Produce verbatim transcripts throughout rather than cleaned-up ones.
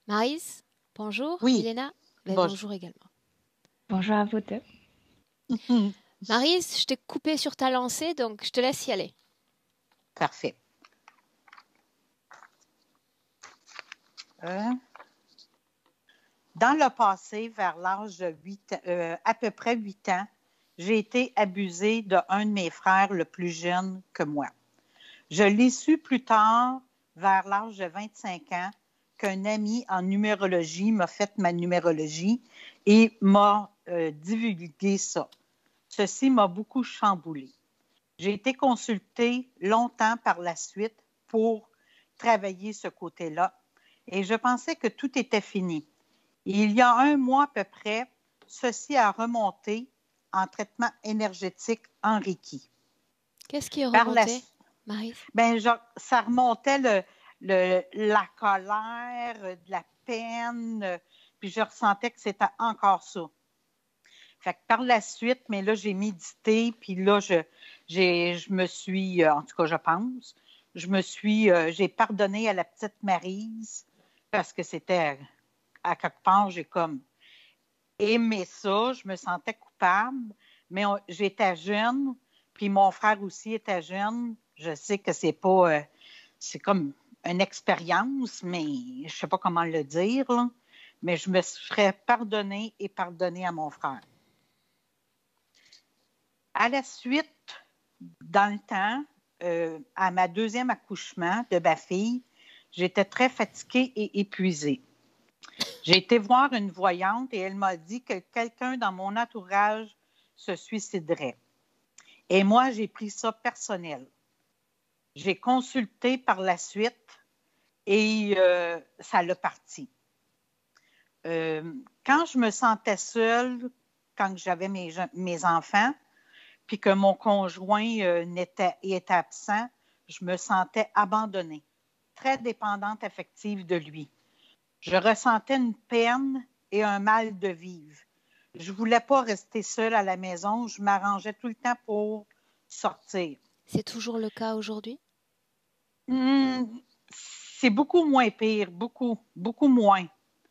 Maryse, bonjour. Oui, Milena, ben, bon. bonjour également. Bonjour à vous deux. Maryse, je t'ai coupé sur ta lancée, donc je te laisse y aller. Parfait. Euh, dans le passé, vers l'âge de huit, euh, à peu près huit ans, j'ai été abusée d'un de mes frères le plus jeune que moi. Je l'ai su plus tard, vers l'âge de vingt-cinq ans, qu'un ami en numérologie m'a fait ma numérologie et m'a euh, divulgué ça. Ceci m'a beaucoup chamboulée. J'ai été consultée longtemps par la suite pour travailler ce côté-là et je pensais que tout était fini. Et il y a un mois à peu près, ceci a remonté en traitement énergétique en Reiki. Qu'est-ce qui est Par la, remonté, Maryse? ben, genre, ça remontait le, le, la colère, de la peine, puis je ressentais que c'était encore ça. Fait que par la suite, mais là, j'ai médité, puis là, je, j'ai, je me suis, en tout cas, je pense, je me suis, euh, j'ai pardonné à la petite Maryse parce que c'était, à quelque part, j'ai comme aimé ça, je me sentais coupable, mais on, j'étais jeune, puis mon frère aussi était jeune. Je sais que c'est pas, euh, c'est comme une expérience, mais je sais pas comment le dire, là, mais je me serais pardonnée et pardonnée à mon frère. À la suite, dans le temps, euh, à ma deuxième accouchement de ma fille, j'étais très fatiguée et épuisée. J'ai été voir une voyante et elle m'a dit que quelqu'un dans mon entourage se suiciderait. Et moi, j'ai pris ça personnel. J'ai consulté par la suite et euh, ça l'a parti. Euh, quand je me sentais seule, quand j'avais mes, mes enfants, puis que mon conjoint euh, n'était, était absent, je me sentais abandonnée, très dépendante affective de lui. Je ressentais une peine et un mal de vivre. Je ne voulais pas rester seule à la maison, je m'arrangeais tout le temps pour sortir. C'est toujours le cas aujourd'hui? Mmh, c'est beaucoup moins pire, beaucoup, beaucoup moins.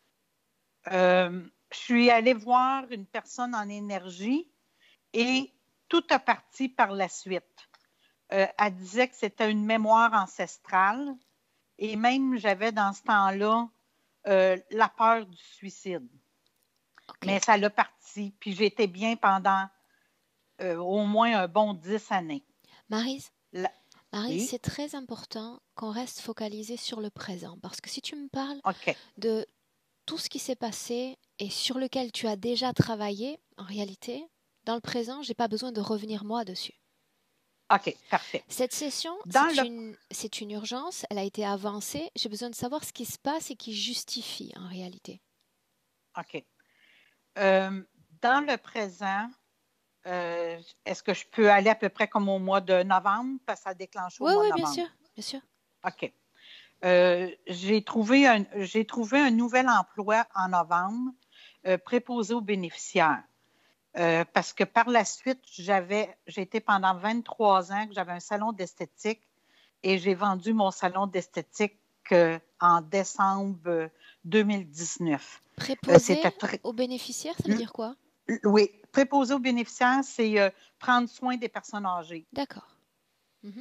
Euh, je suis allée voir une personne en énergie et tout a parti par la suite. Euh, elle disait que c'était une mémoire ancestrale et même j'avais dans ce temps-là euh, la peur du suicide. Okay. Mais ça l'a parti, puis j'étais bien pendant euh, au moins un bon dix années. Maryse, la... Maryse, oui? C'est très important qu'on reste focalisé sur le présent, parce que si tu me parles okay. de tout ce qui s'est passé et sur lequel tu as déjà travaillé, en réalité, dans le présent, je n'ai pas besoin de revenir moi dessus. OK, parfait. Cette session, c'est, le... une, c'est une urgence, elle a été avancée. J'ai besoin de savoir ce qui se passe et qui justifie en réalité. OK. Euh, dans le présent, euh, est-ce que je peux aller à peu près comme au mois de novembre, parce que ça déclenche au oui, mois oui, de novembre? Oui, bien sûr, bien sûr. OK. Euh, j'ai, trouvé un, j'ai trouvé un nouvel emploi en novembre, euh, préposé aux bénéficiaires. Euh, parce que par la suite, j'avais, j'ai été pendant vingt-trois ans que j'avais un salon d'esthétique et j'ai vendu mon salon d'esthétique euh, en décembre deux mille dix-neuf. Préposé euh, très... aux bénéficiaires, ça veut dire quoi? Oui, préposé aux bénéficiaires, c'est euh, prendre soin des personnes âgées. D'accord. Mm-hmm.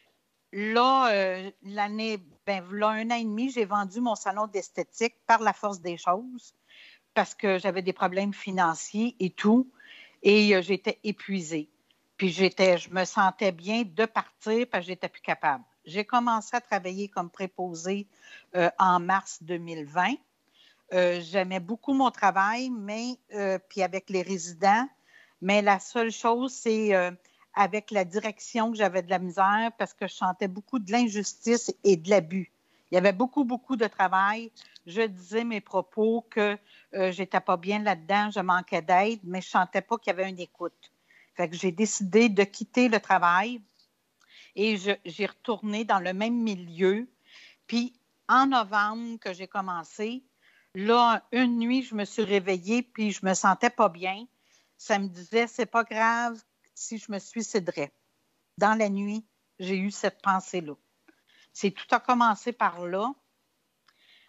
Là, euh, l'année, ben, là, un an et demi, j'ai vendu mon salon d'esthétique par la force des choses parce que j'avais des problèmes financiers et tout. Et euh, j'étais épuisée. Puis j'étais, je me sentais bien de partir parce que j'étais plus capable. J'ai commencé à travailler comme préposée euh, en mars deux mille vingt. Euh, j'aimais beaucoup mon travail, mais euh, puis avec les résidents. Mais la seule chose, c'est euh, avec la direction que j'avais de la misère parce que je sentais beaucoup de l'injustice et de l'abus. Il y avait beaucoup, beaucoup de travail. Je disais mes propos que euh, j'étais pas bien là-dedans, je manquais d'aide, mais je sentais pas qu'il y avait une écoute. Fait que j'ai décidé de quitter le travail et je, j'ai retourné dans le même milieu. Puis en novembre que j'ai commencé, là, une nuit, je me suis réveillée puis je me sentais pas bien. Ça me disait, c'est pas grave si je me suiciderais. Dans la nuit, j'ai eu cette pensée-là. C'est tout a commencé par là.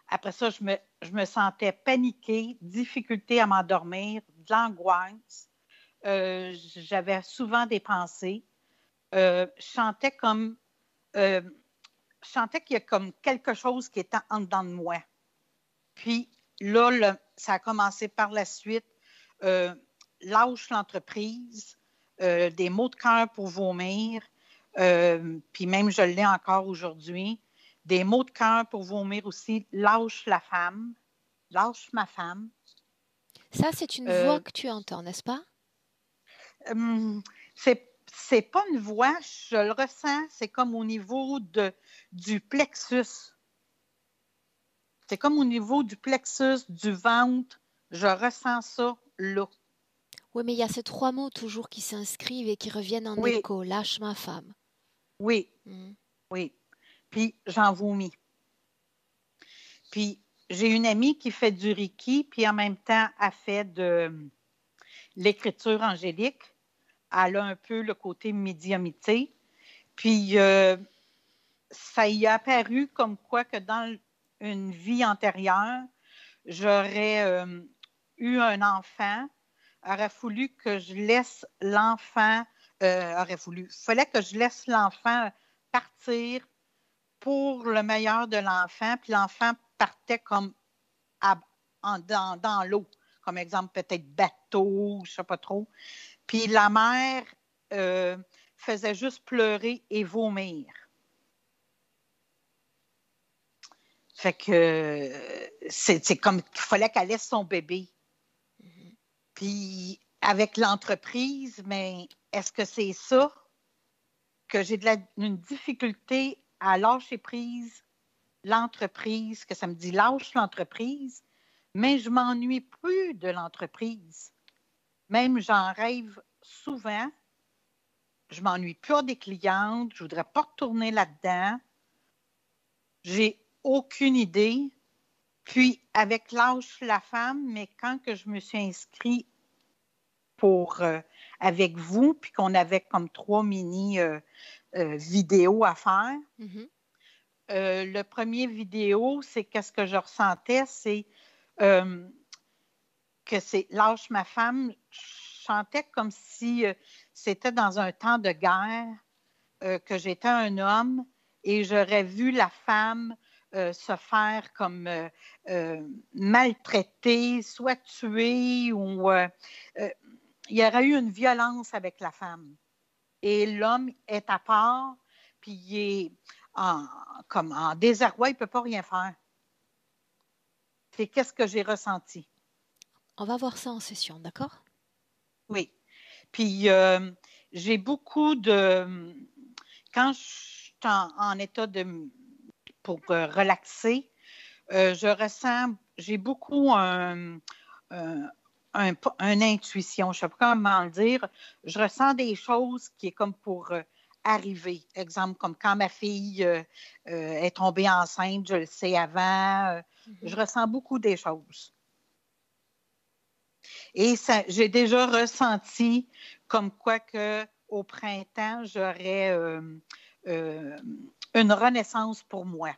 après ça, je me, je me sentais paniquée, difficulté à m'endormir, de l'angoisse. Euh, j'avais souvent des pensées. Euh, je sentais comme... Euh, je sentais qu'il y a comme quelque chose qui était en dedans de moi. Puis là, le, ça a commencé par la suite. Euh, lâche l'entreprise, euh, des maux de cœur pour vomir, euh, puis même je l'ai encore aujourd'hui. Des maux de cœur pour vomir aussi. Lâche la femme, lâche ma femme. Ça, c'est une euh, voix que tu entends, n'est-ce pas? Euh, c'est c'est pas une voix, je le ressens, c'est comme au niveau de, du plexus. C'est comme au niveau du plexus, du ventre. Je ressens ça là. Oui, mais il y a ces trois mots toujours qui s'inscrivent et qui reviennent en oui. écho. Lâche ma femme. Oui, mmh. oui. Puis j'en vomis. Puis j'ai une amie qui fait du Reiki, puis en même temps, elle fait de l'écriture angélique. Elle a un peu le côté médiumité. Puis euh, ça y a apparu comme quoi que dans une vie antérieure, j'aurais euh, eu un enfant, aurait fallu que je laisse l'enfant, euh, aurait voulu, il fallait que je laisse l'enfant partir pour le meilleur de l'enfant, puis l'enfant partait comme à, en, dans, dans l'eau, comme exemple peut-être bateau, je ne sais pas trop. Puis la mère euh, faisait juste pleurer et vomir. Fait que c'est, c'est comme qu'il fallait qu'elle laisse son bébé. Mm-hmm. Puis avec l'entreprise, mais est-ce que c'est ça que j'ai de la, une difficulté à lâcher prise l'entreprise, que ça me dit lâche l'entreprise, mais je m'ennuie plus de l'entreprise. Même j'en rêve souvent. Je m'ennuie plus des clientes, je voudrais pas retourner là-dedans. J'ai aucune idée. Puis, avec Lâche la femme, mais quand que je me suis inscrite pour, euh, avec vous, puis qu'on avait comme trois mini euh, euh, vidéos à faire, mm-hmm. euh, le premier vidéo, c'est qu'est-ce que je ressentais, c'est euh, que c'est Lâche ma femme, je sentais comme si euh, c'était dans un temps de guerre, euh, que j'étais un homme et j'aurais vu la femme Euh, se faire comme euh, euh, maltraiter, soit tuer ou euh, euh, il y aurait eu une violence avec la femme. Et l'homme est à part, puis il est en, comme en désarroi, il ne peut pas rien faire. C'est qu'est-ce que j'ai ressenti. On va voir ça en session, d'accord? Oui. Puis euh, j'ai beaucoup de... Quand je suis en, en état de... pour euh, relaxer, euh, je ressens, j'ai beaucoup un, un, un, une intuition, je ne sais pas comment le dire. Je ressens des choses qui est comme pour euh, arriver. Exemple, comme quand ma fille euh, euh, est tombée enceinte, je le sais avant. Euh, mm-hmm. Je ressens beaucoup des choses. Et ça, j'ai déjà ressenti comme quoi que au printemps, j'aurais euh, euh, une renaissance pour moi.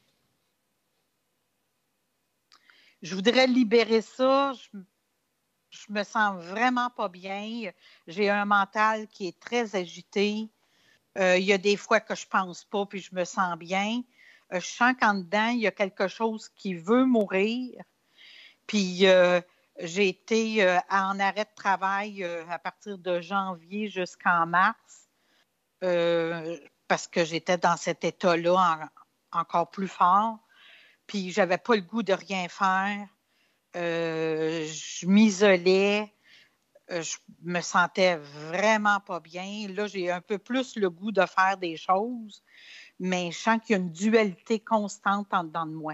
Je voudrais libérer ça. Je, je me sens vraiment pas bien. J'ai un mental qui est très agité. Euh, il y a des fois que je pense pas, puis je me sens bien. Euh, je sens qu'en dedans, il y a quelque chose qui veut mourir. Puis euh, j'ai été euh, en arrêt de travail euh, à partir de janvier jusqu'en mars euh, parce que j'étais dans cet état-là en, encore plus fort. Puis j'avais pas le goût de rien faire. Euh, je m'isolais, euh, je me sentais vraiment pas bien. Là, j'ai un peu plus le goût de faire des choses, mais je sens qu'il y a une dualité constante en dedans de moi.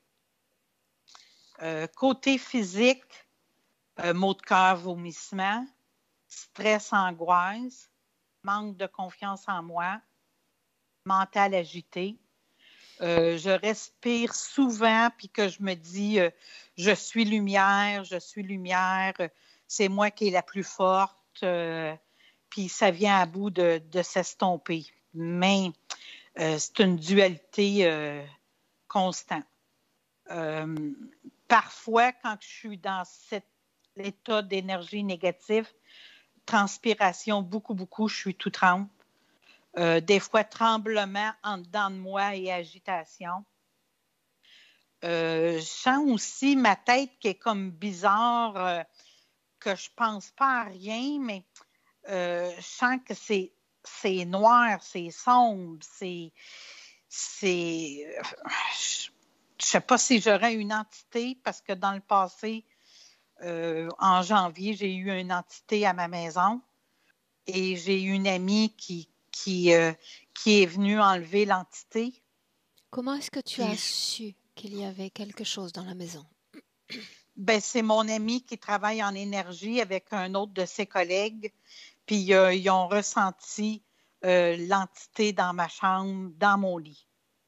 Euh, côté physique, euh, maux de cœur, vomissement, stress, angoisse, manque de confiance en moi, mental agité. Euh, je respire souvent, puis que je me dis, euh, je suis lumière, je suis lumière, euh, c'est moi qui est la plus forte, euh, puis ça vient à bout de, de s'estomper. Mais euh, c'est une dualité euh, constante. Euh, parfois, quand je suis dans cet état d'énergie négative, transpiration, beaucoup, beaucoup, je suis tout trempe. Euh, des fois, tremblement en dedans de moi et agitation. Euh, je sens aussi ma tête qui est comme bizarre, euh, que je pense pas à rien, mais euh, je sens que c'est, c'est noir, c'est sombre, c'est... c'est je ne sais pas si j'aurais une entité, parce que dans le passé, euh, en janvier, j'ai eu une entité à ma maison et j'ai eu une amie qui, qui, euh, qui est venue enlever l'entité. Comment est-ce que tu Puis, as su qu'il y avait quelque chose dans la maison? Ben, c'est mon ami qui travaille en énergie avec un autre de ses collègues. Puis euh, ils ont ressenti euh, l'entité dans ma chambre, dans mon lit.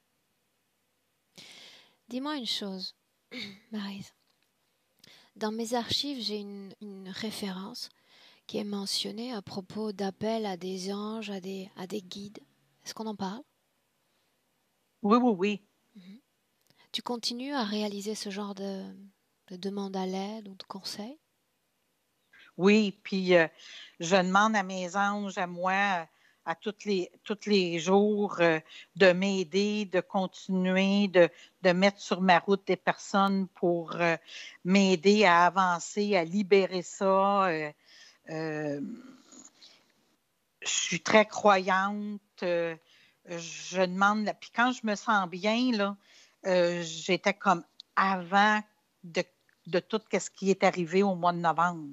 Dis-moi une chose, Maryse. Dans mes archives, j'ai une, une référence qui est mentionnée à propos d'appels à des anges, à des, à des guides. Est-ce qu'on en parle? Oui, oui, oui. Mm-hmm. Tu continues à réaliser ce genre de, de demande à l'aide ou de conseils? Oui, puis euh, je demande à mes anges, à moi, à tous les, tous les jours, euh, de m'aider, de continuer, de, de mettre sur ma route des personnes pour euh, m'aider à avancer, à libérer ça. Euh, euh, je suis très croyante. Euh, je demande, puis quand je me sens bien, là, euh, j'étais comme avant de, de tout ce qui est arrivé au mois de novembre.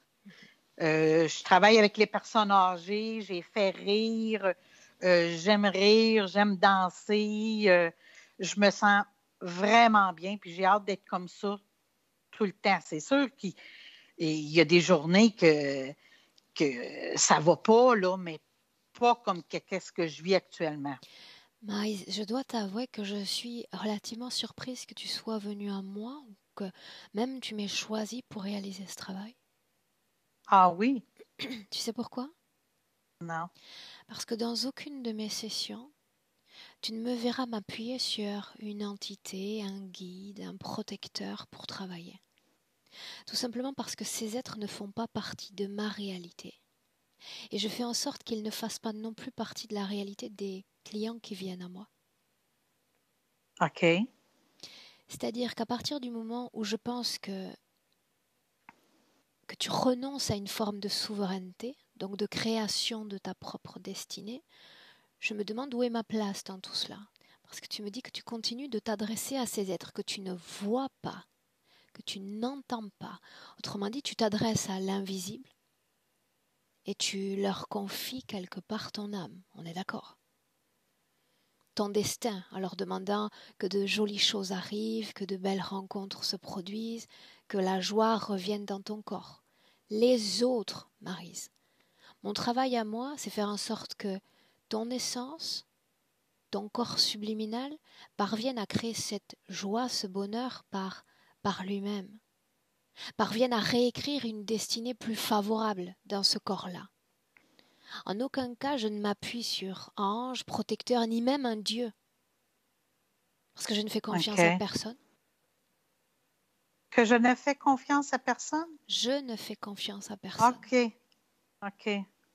Euh, je travaille avec les personnes âgées, j'ai fait rire, euh, j'aime rire, j'aime danser, euh, je me sens vraiment bien, puis j'ai hâte d'être comme ça tout le temps. C'est sûr qu'il y a des journées que, que ça va pas, là, mais pas comme qu'est-ce que je vis actuellement. Maryse, je dois t'avouer que je suis relativement surprise que tu sois venue à moi ou que même tu m'aies choisi pour réaliser ce travail. Ah oui? Tu sais pourquoi? Non. Parce que dans aucune de mes sessions, tu ne me verras m'appuyer sur une entité, un guide, un protecteur pour travailler. Tout simplement parce que ces êtres ne font pas partie de ma réalité. Et je fais en sorte qu'ils ne fassent pas non plus partie de la réalité des clients qui viennent à moi. OK. C'est-à-dire qu'à partir du moment où je pense que, que tu renonces à une forme de souveraineté, donc de création de ta propre destinée, je me demande où est ma place dans tout cela. Parce que tu me dis que tu continues de t'adresser à ces êtres que tu ne vois pas, que tu n'entends pas. Autrement dit, tu t'adresses à l'invisible et tu leur confies quelque part ton âme. On est d'accord? Ton destin, en leur demandant que de jolies choses arrivent, que de belles rencontres se produisent, que la joie revienne dans ton corps. Les autres, Maryse. Mon travail à moi, c'est faire en sorte que ton essence, ton corps subliminal, parvienne à créer cette joie, ce bonheur par, par lui-même. Parvienne à réécrire une destinée plus favorable dans ce corps-là. En aucun cas, je ne m'appuie sur un ange, protecteur, ni même un Dieu. Parce que je ne fais confiance okay. à personne. Que je ne fais confiance à personne? Je ne fais confiance à personne. OK. OK.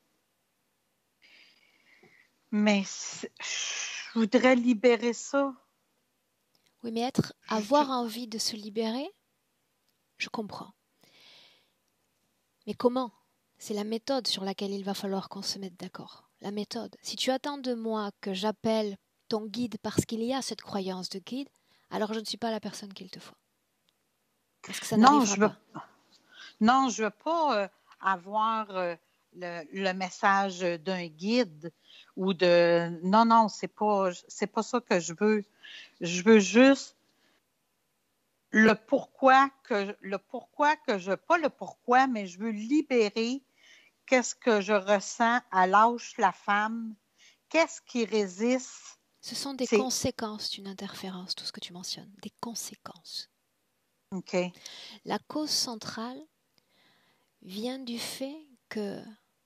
Mais je voudrais libérer ça. Oui, mais être, avoir je... envie de se libérer, je comprends. Mais comment? C'est la méthode sur laquelle il va falloir qu'on se mette d'accord. La méthode. Si tu attends de moi que j'appelle ton guide parce qu'il y a cette croyance de guide, alors je ne suis pas la personne qu'il te faut. Parce que ça non, n'arrivera je veux... pas. Non, je ne veux pas euh, avoir euh, le, le message d'un guide ou de... Non, non, c'est pas, c'est pas ça que je veux. Je veux juste le pourquoi que le pourquoi que je... Pas le pourquoi, mais je veux libérer qu'est-ce que je ressens à l'âge de la femme. Qu'est-ce qui résiste? Ce sont des c'est... conséquences d'une interférence, tout ce que tu mentionnes. Des conséquences. OK. La cause centrale vient du fait que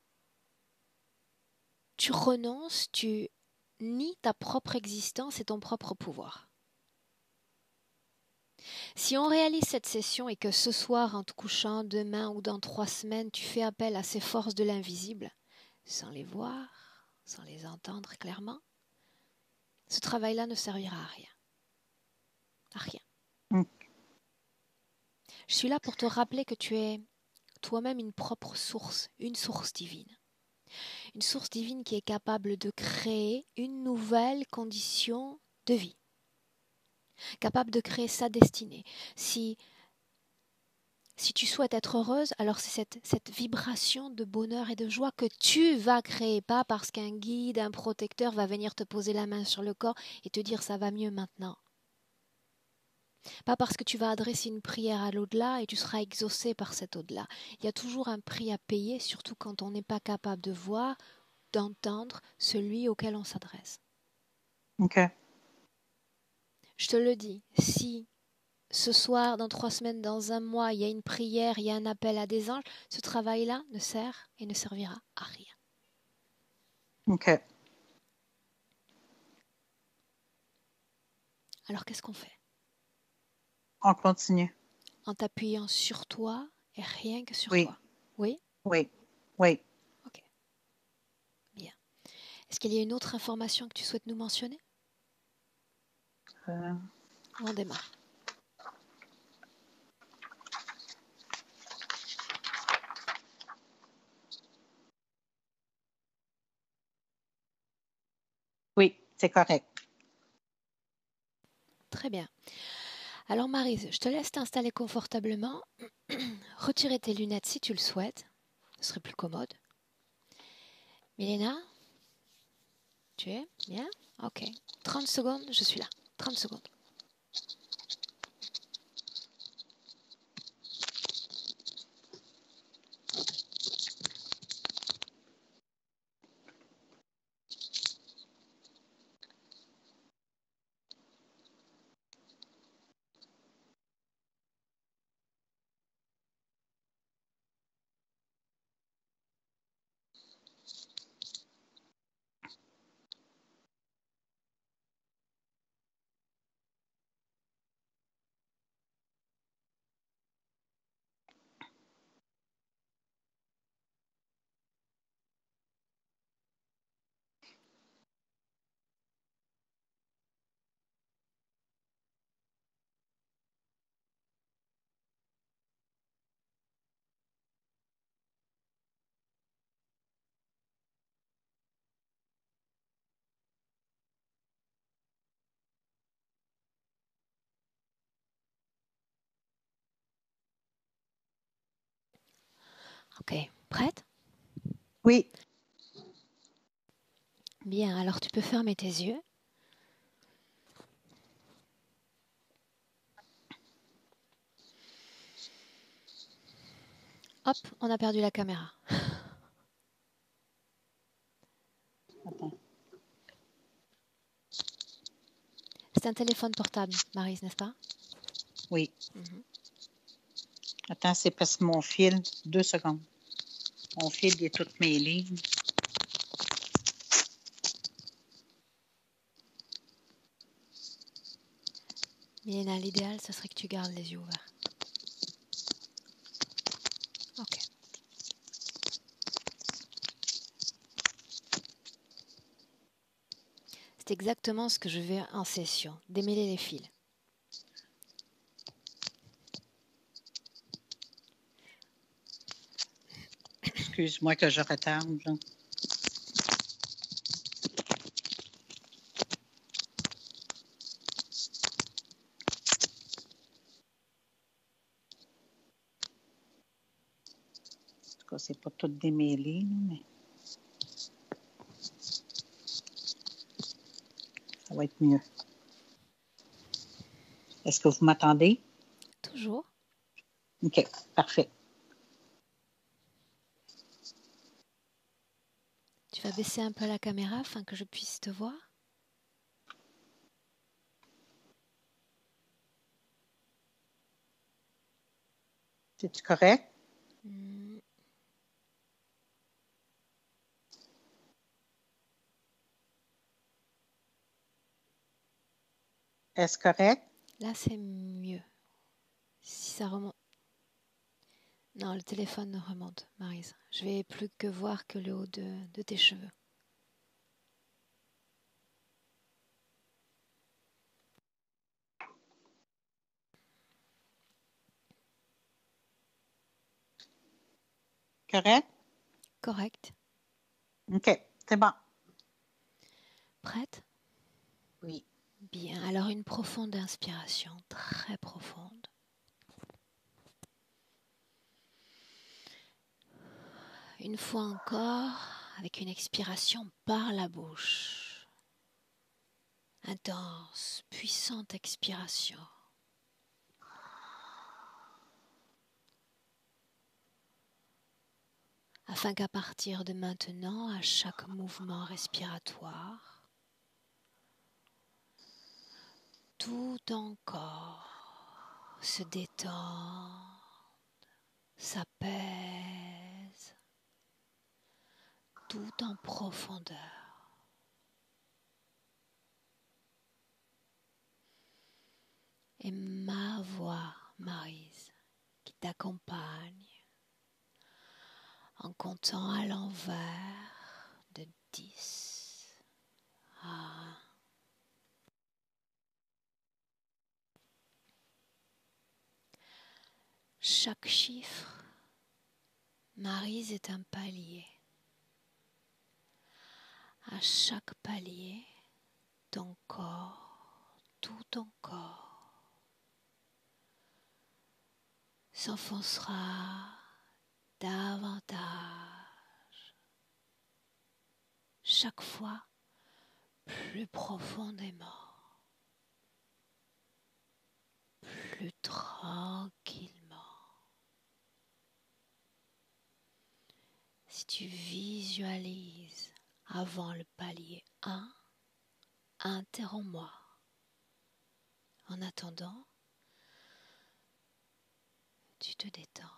tu renonces, tu nies ta propre existence et ton propre pouvoir. Si on réalise cette session et que ce soir, en te couchant, demain ou dans trois semaines, tu fais appel à ces forces de l'invisible, sans les voir, sans les entendre clairement, ce travail-là ne servira à rien. À rien. Mm. Je suis là pour te rappeler que tu es toi-même une propre source, une source divine. Une source divine qui est capable de créer une nouvelle condition de vie. Capable de créer sa destinée. Si, si tu souhaites être heureuse, alors c'est cette, cette vibration de bonheur et de joie que tu vas créer, pas parce qu'un guide, un protecteur va venir te poser la main sur le corps et te dire ça va mieux maintenant. Pas parce que tu vas adresser une prière à l'au-delà et tu seras exaucé par cet au-delà. Il y a toujours un prix à payer, surtout quand on n'est pas capable de voir, d'entendre celui auquel on s'adresse. OK. Je te le dis, si ce soir, dans trois semaines, dans un mois, il y a une prière, il y a un appel à des anges, ce travail-là ne sert et ne servira à rien. OK. Alors qu'est-ce qu'on fait? On continue. En t'appuyant sur toi et rien que sur oui. toi. Oui? Oui. Oui. Ok. Bien. Est-ce qu'il y a une autre information que tu souhaites nous mentionner? Euh... On démarre. Oui, c'est correct. Très bien. Alors Maryse, je te laisse t'installer confortablement. Retirer tes lunettes si tu le souhaites. Ce serait plus commode. Milena, tu es bien? Ok. trente secondes, je suis là. trente secondes. Ok. Prête? Oui. Bien, alors tu peux fermer tes yeux. Hop, on a perdu la caméra. Attends. C'est un téléphone portable, Maryse, n'est-ce pas? Oui. Mm-hmm. Attends, c'est parce que mon fil... Deux secondes. Mon fil, il est tout mêlé. Milena, l'idéal, ce serait que tu gardes les yeux ouverts. Ok. C'est exactement ce que je vais en session, démêler les fils. Excuse-moi que je retarde. Là. En tout cas, c'est pas tout démêlé, là, mais ça va être mieux. Est-ce que vous m'entendez? Toujours. OK, parfait. Tu vas baisser un peu la caméra afin que je puisse te voir. C'est-tu correct? Hmm. Est-ce correct? Là, c'est mieux. ça remonte. Non, le téléphone remonte, Maryse. Je vais plus que voir que le haut de, de tes cheveux. Correct? Correct. OK, c'est bon. Prête? Oui. Bien, alors une profonde inspiration, très profonde. Une fois encore, avec une expiration par la bouche. Intense, puissante expiration. Afin qu'à partir de maintenant, à chaque mouvement respiratoire, tout ton corps se détend, s'apaise, tout en profondeur. Et ma voix, Maryse, qui t'accompagne en comptant à l'envers de dix à un. Chaque chiffre, Maryse, est un palier. À chaque palier, ton corps, tout ton corps, s'enfoncera davantage, chaque fois plus profondément, plus tranquillement. Si tu visualises avant le palier un, interromps-moi. En attendant, tu te détends.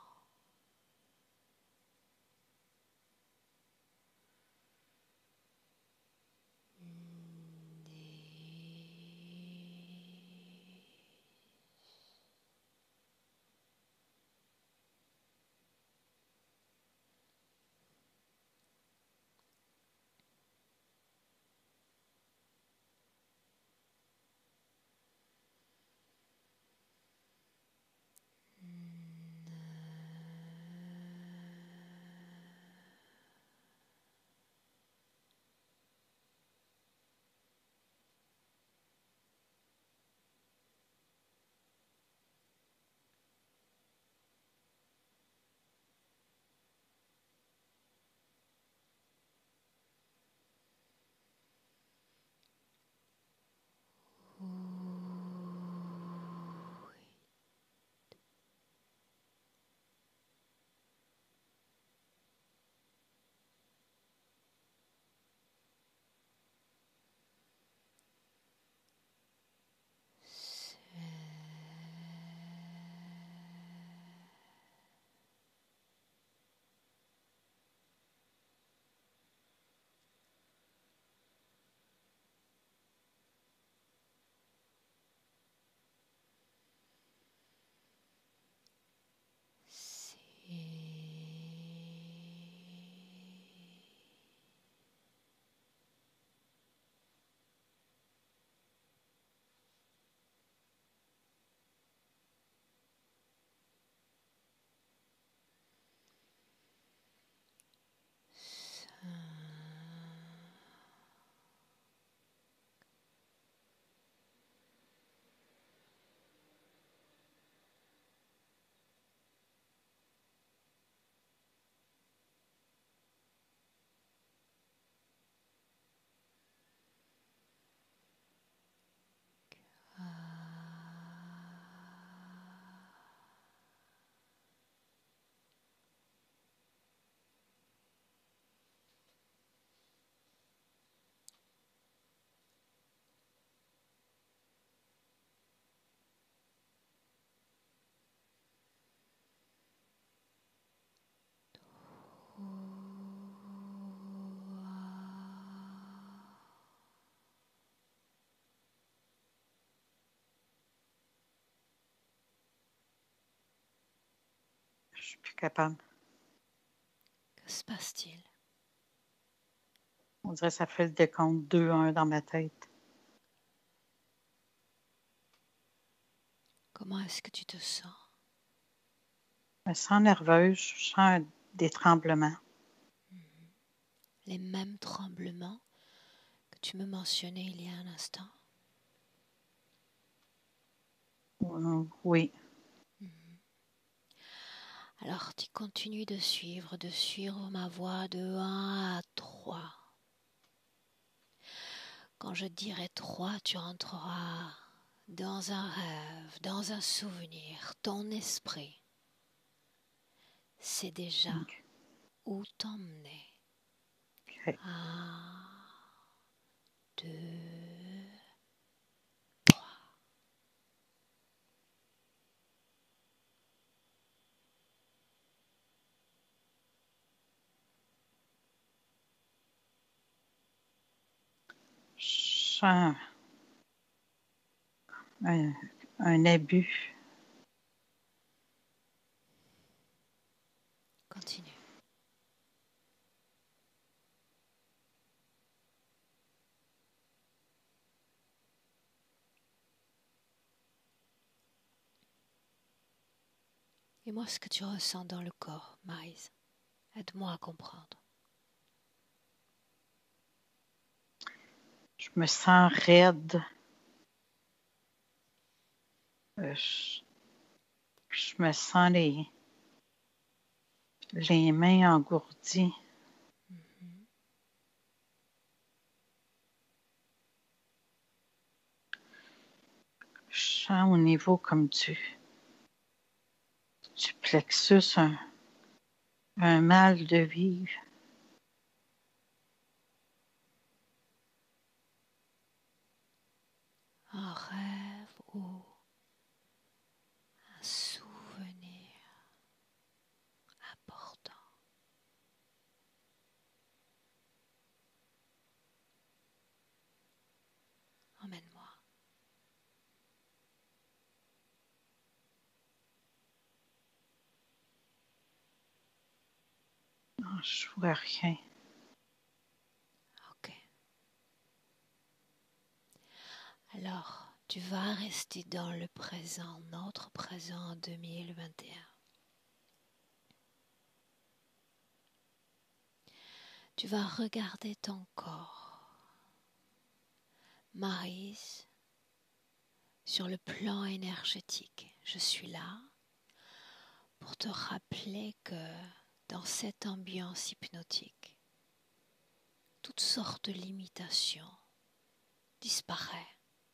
Je suis plus capable. Que se passe-t-il? On dirait que ça fait le décompte deux un dans ma tête. Comment est-ce que tu te sens? Je me sens nerveuse, je sens des tremblements. Mm-hmm. Les mêmes tremblements que tu me mentionnais il y a un instant? Euh, oui. Mm-hmm. Alors tu continues de suivre, de suivre ma voix de un à trois. Quand je dirai trois, tu entreras dans un rêve, dans un souvenir. Ton esprit sait déjà Okay. où t'emmener. Okay. Un, deux, trois. Je sens un, un abus. Continue. Et moi, ce que tu ressens dans le corps, Maïs, aide-moi à comprendre. Je me sens raide. Euh, je, je me sens les, les mains engourdies. Mm-hmm. Je sens au niveau comme du, du plexus un, un mal de vivre. Un rêve ou un souvenir important. Emmène-moi. Non, je vois rien. Ok. Alors, tu vas rester dans le présent, notre présent deux mille vingt et un. Tu vas regarder ton corps, Maryse, sur le plan énergétique. Je suis là pour te rappeler que dans cette ambiance hypnotique, toutes sortes de limitations disparaissent.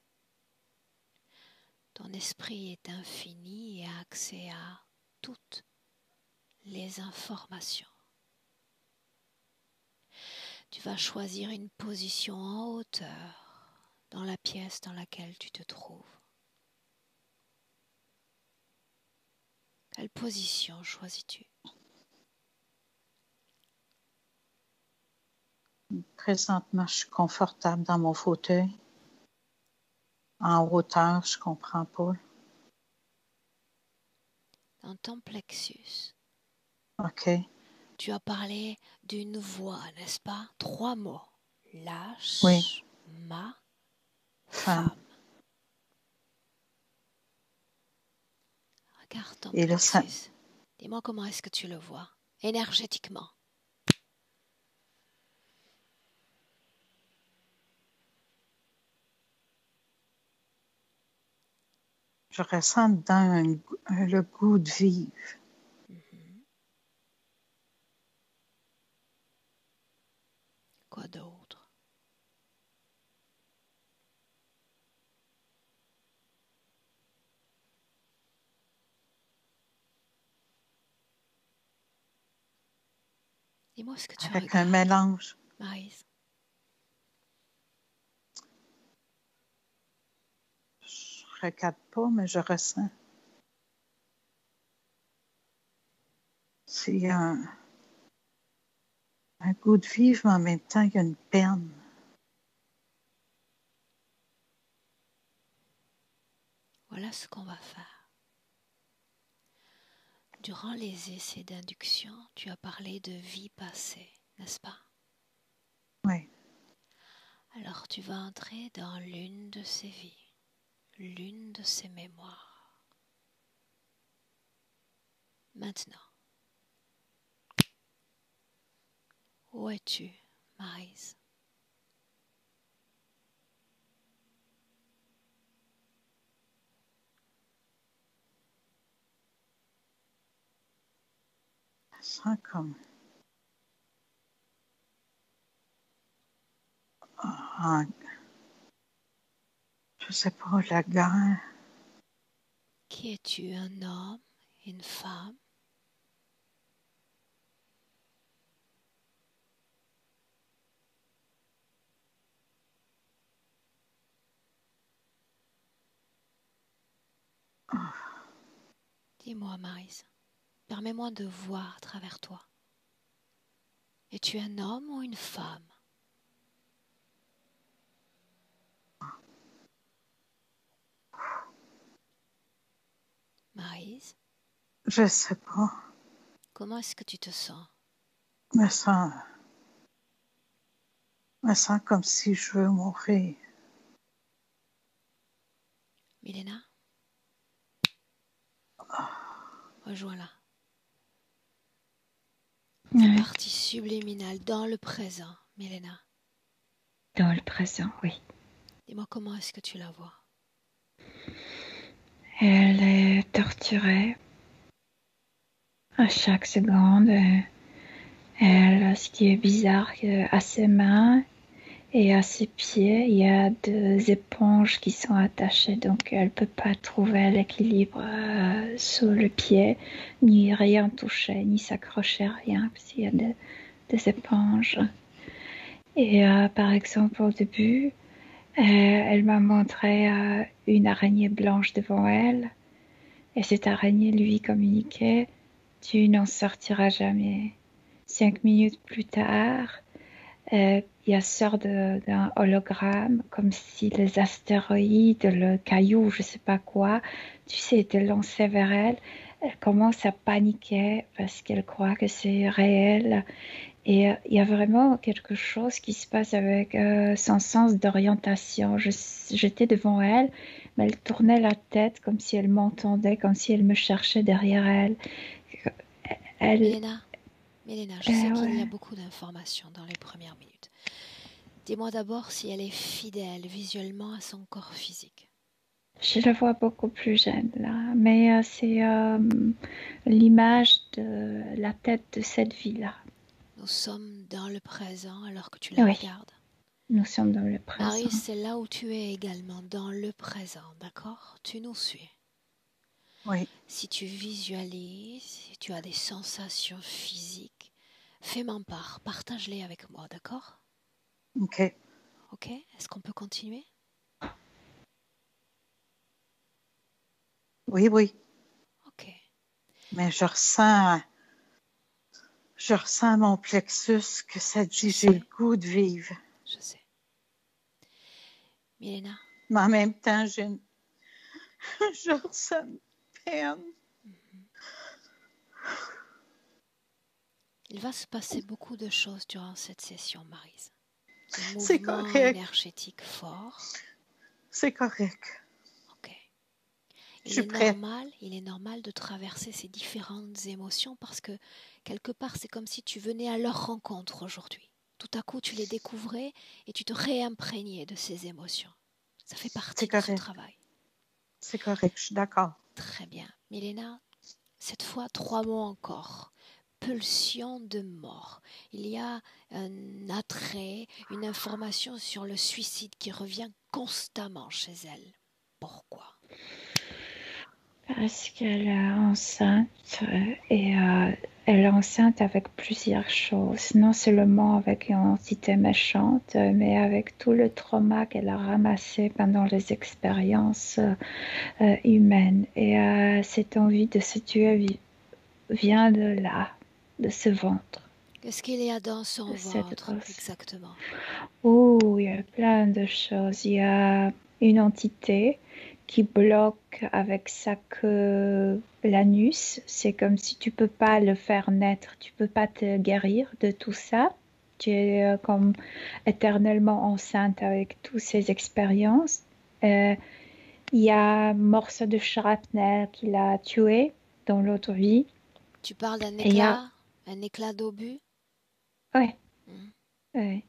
Ton esprit est infini et a accès à toutes les informations. Tu vas choisir une position en hauteur dans la pièce dans laquelle tu te trouves. Quelle position choisis-tu? Présentement, je suis confortable dans mon fauteuil. En hauteur, je comprends pas. Dans ton plexus. OK. Tu as parlé d'une voix, n'est-ce pas? Trois mots. Lâche, oui. ma, femme. femme. Regarde ton Et plexus. là, ça... Dis-moi comment est-ce que tu le vois, énergétiquement. Je ressens dedans un, un, le goût de vivre. Mm-hmm. Quoi d'autre? Dis-moi ce que tu Avec regardes. un mélange. Maryse. Je regarde pas, mais je ressens. C'est un, un goût de vivre, mais en même temps, il y a une peine. Voilà ce qu'on va faire. Durant les essais d'induction, tu as parlé de vie passée, n'est-ce pas? Oui. Alors tu vas entrer dans l'une de ces vies, l'une de ces mémoires. Maintenant, où es-tu, Maryse? Je sens comme... Ah, je sais pas, la guerre. Qui es-tu, un homme, une femme? Dis-moi, Maryse, permets-moi de voir à travers toi. Es-tu un homme ou une femme? Maryse? Je sais pas. Comment est-ce que tu te sens? Je me sens... Je me sens comme si je veux mourir. Milena? Rejoins-la. Ouais. Cette partie subliminale dans le présent, Milena. Dans le présent, oui. Dis-moi comment est-ce que tu la vois? Elle est torturée à chaque seconde. Elle, ce qui est bizarre, à ses mains et à ses pieds, il y a deux éponges qui sont attachées, donc elle ne peut pas trouver l'équilibre euh, sous le pied, ni rien toucher, ni s'accrocher à rien, parce qu'il y a des, des éponges. Et euh, par exemple, au début, euh, elle m'a montré euh, une araignée blanche devant elle, et cette araignée lui communiquait « Tu n'en sortiras jamais ». Cinq minutes plus tard, euh, il sort de, d'un hologramme, comme si les astéroïdes, le caillou, je ne sais pas quoi, tu sais, étaient lancés vers elle. Elle commence à paniquer parce qu'elle croit que c'est réel. Et euh, il y a vraiment quelque chose qui se passe avec euh, son sens d'orientation. Je, j'étais devant elle, mais elle tournait la tête comme si elle m'entendait, comme si elle me cherchait derrière elle. Elle... Milena, Milena, je euh, sais ouais. qu'il y a beaucoup d'informations dans les premières minutes. Dis-moi d'abord si elle est fidèle visuellement à son corps physique. Je la vois beaucoup plus jeune là, mais euh, c'est euh, l'image de la tête de cette vie-là. Nous sommes dans le présent alors que tu la oui, regardes. Nous sommes dans le présent. Marie, c'est là où tu es également, dans le présent, d'accord? Tu nous suis. Oui. Si tu visualises, si tu as des sensations physiques, fais-m'en part, partage-les avec moi, d'accord? OK. Ok, est-ce qu'on peut continuer? Oui, oui. Ok. Mais je ressens, je ressens mon plexus que ça dit j'ai le goût de vivre. Je sais. Milena? Mais en même temps, j'ai une... je ressens une peine. Mm-hmm. Il va se passer beaucoup de choses durant cette session, Maryse. Des C'est mouvements correct. énergétiques forts. C'est correct. Ok. Il Je suis est prête. normal, il est normal de traverser ces différentes émotions parce que quelque part, c'est comme si tu venais à leur rencontre aujourd'hui. Tout à coup, tu les découvrais et tu te réimprégnais de ces émotions. Ça fait partie de ce travail. C'est correct, je suis d'accord. Très bien. Milena, cette fois, trois mots encore. Pulsion de mort. Il y a un attrait, une information sur le suicide qui revient constamment chez elle. Pourquoi? Parce qu'elle est enceinte et euh, elle est enceinte avec plusieurs choses. Non seulement avec une entité méchante, mais avec tout le trauma qu'elle a ramassé pendant les expériences euh, humaines. Et euh, cette envie de se tuer vient de là, de ce ventre. Qu'est-ce qu'il y a dans son ventre exactement? Oh, il y a plein de choses. Il y a une entité qui bloque avec sa queue l'anus. C'est comme si tu peux pas le faire naître, tu peux pas te guérir de tout ça. Tu es euh, comme éternellement enceinte avec toutes ces expériences. Euh, il y a un morceau de shrapnel qui l'a tué dans l'autre vie. Tu parles d'un éclat, a... un éclat d'obus? Oui. Mmh. Oui.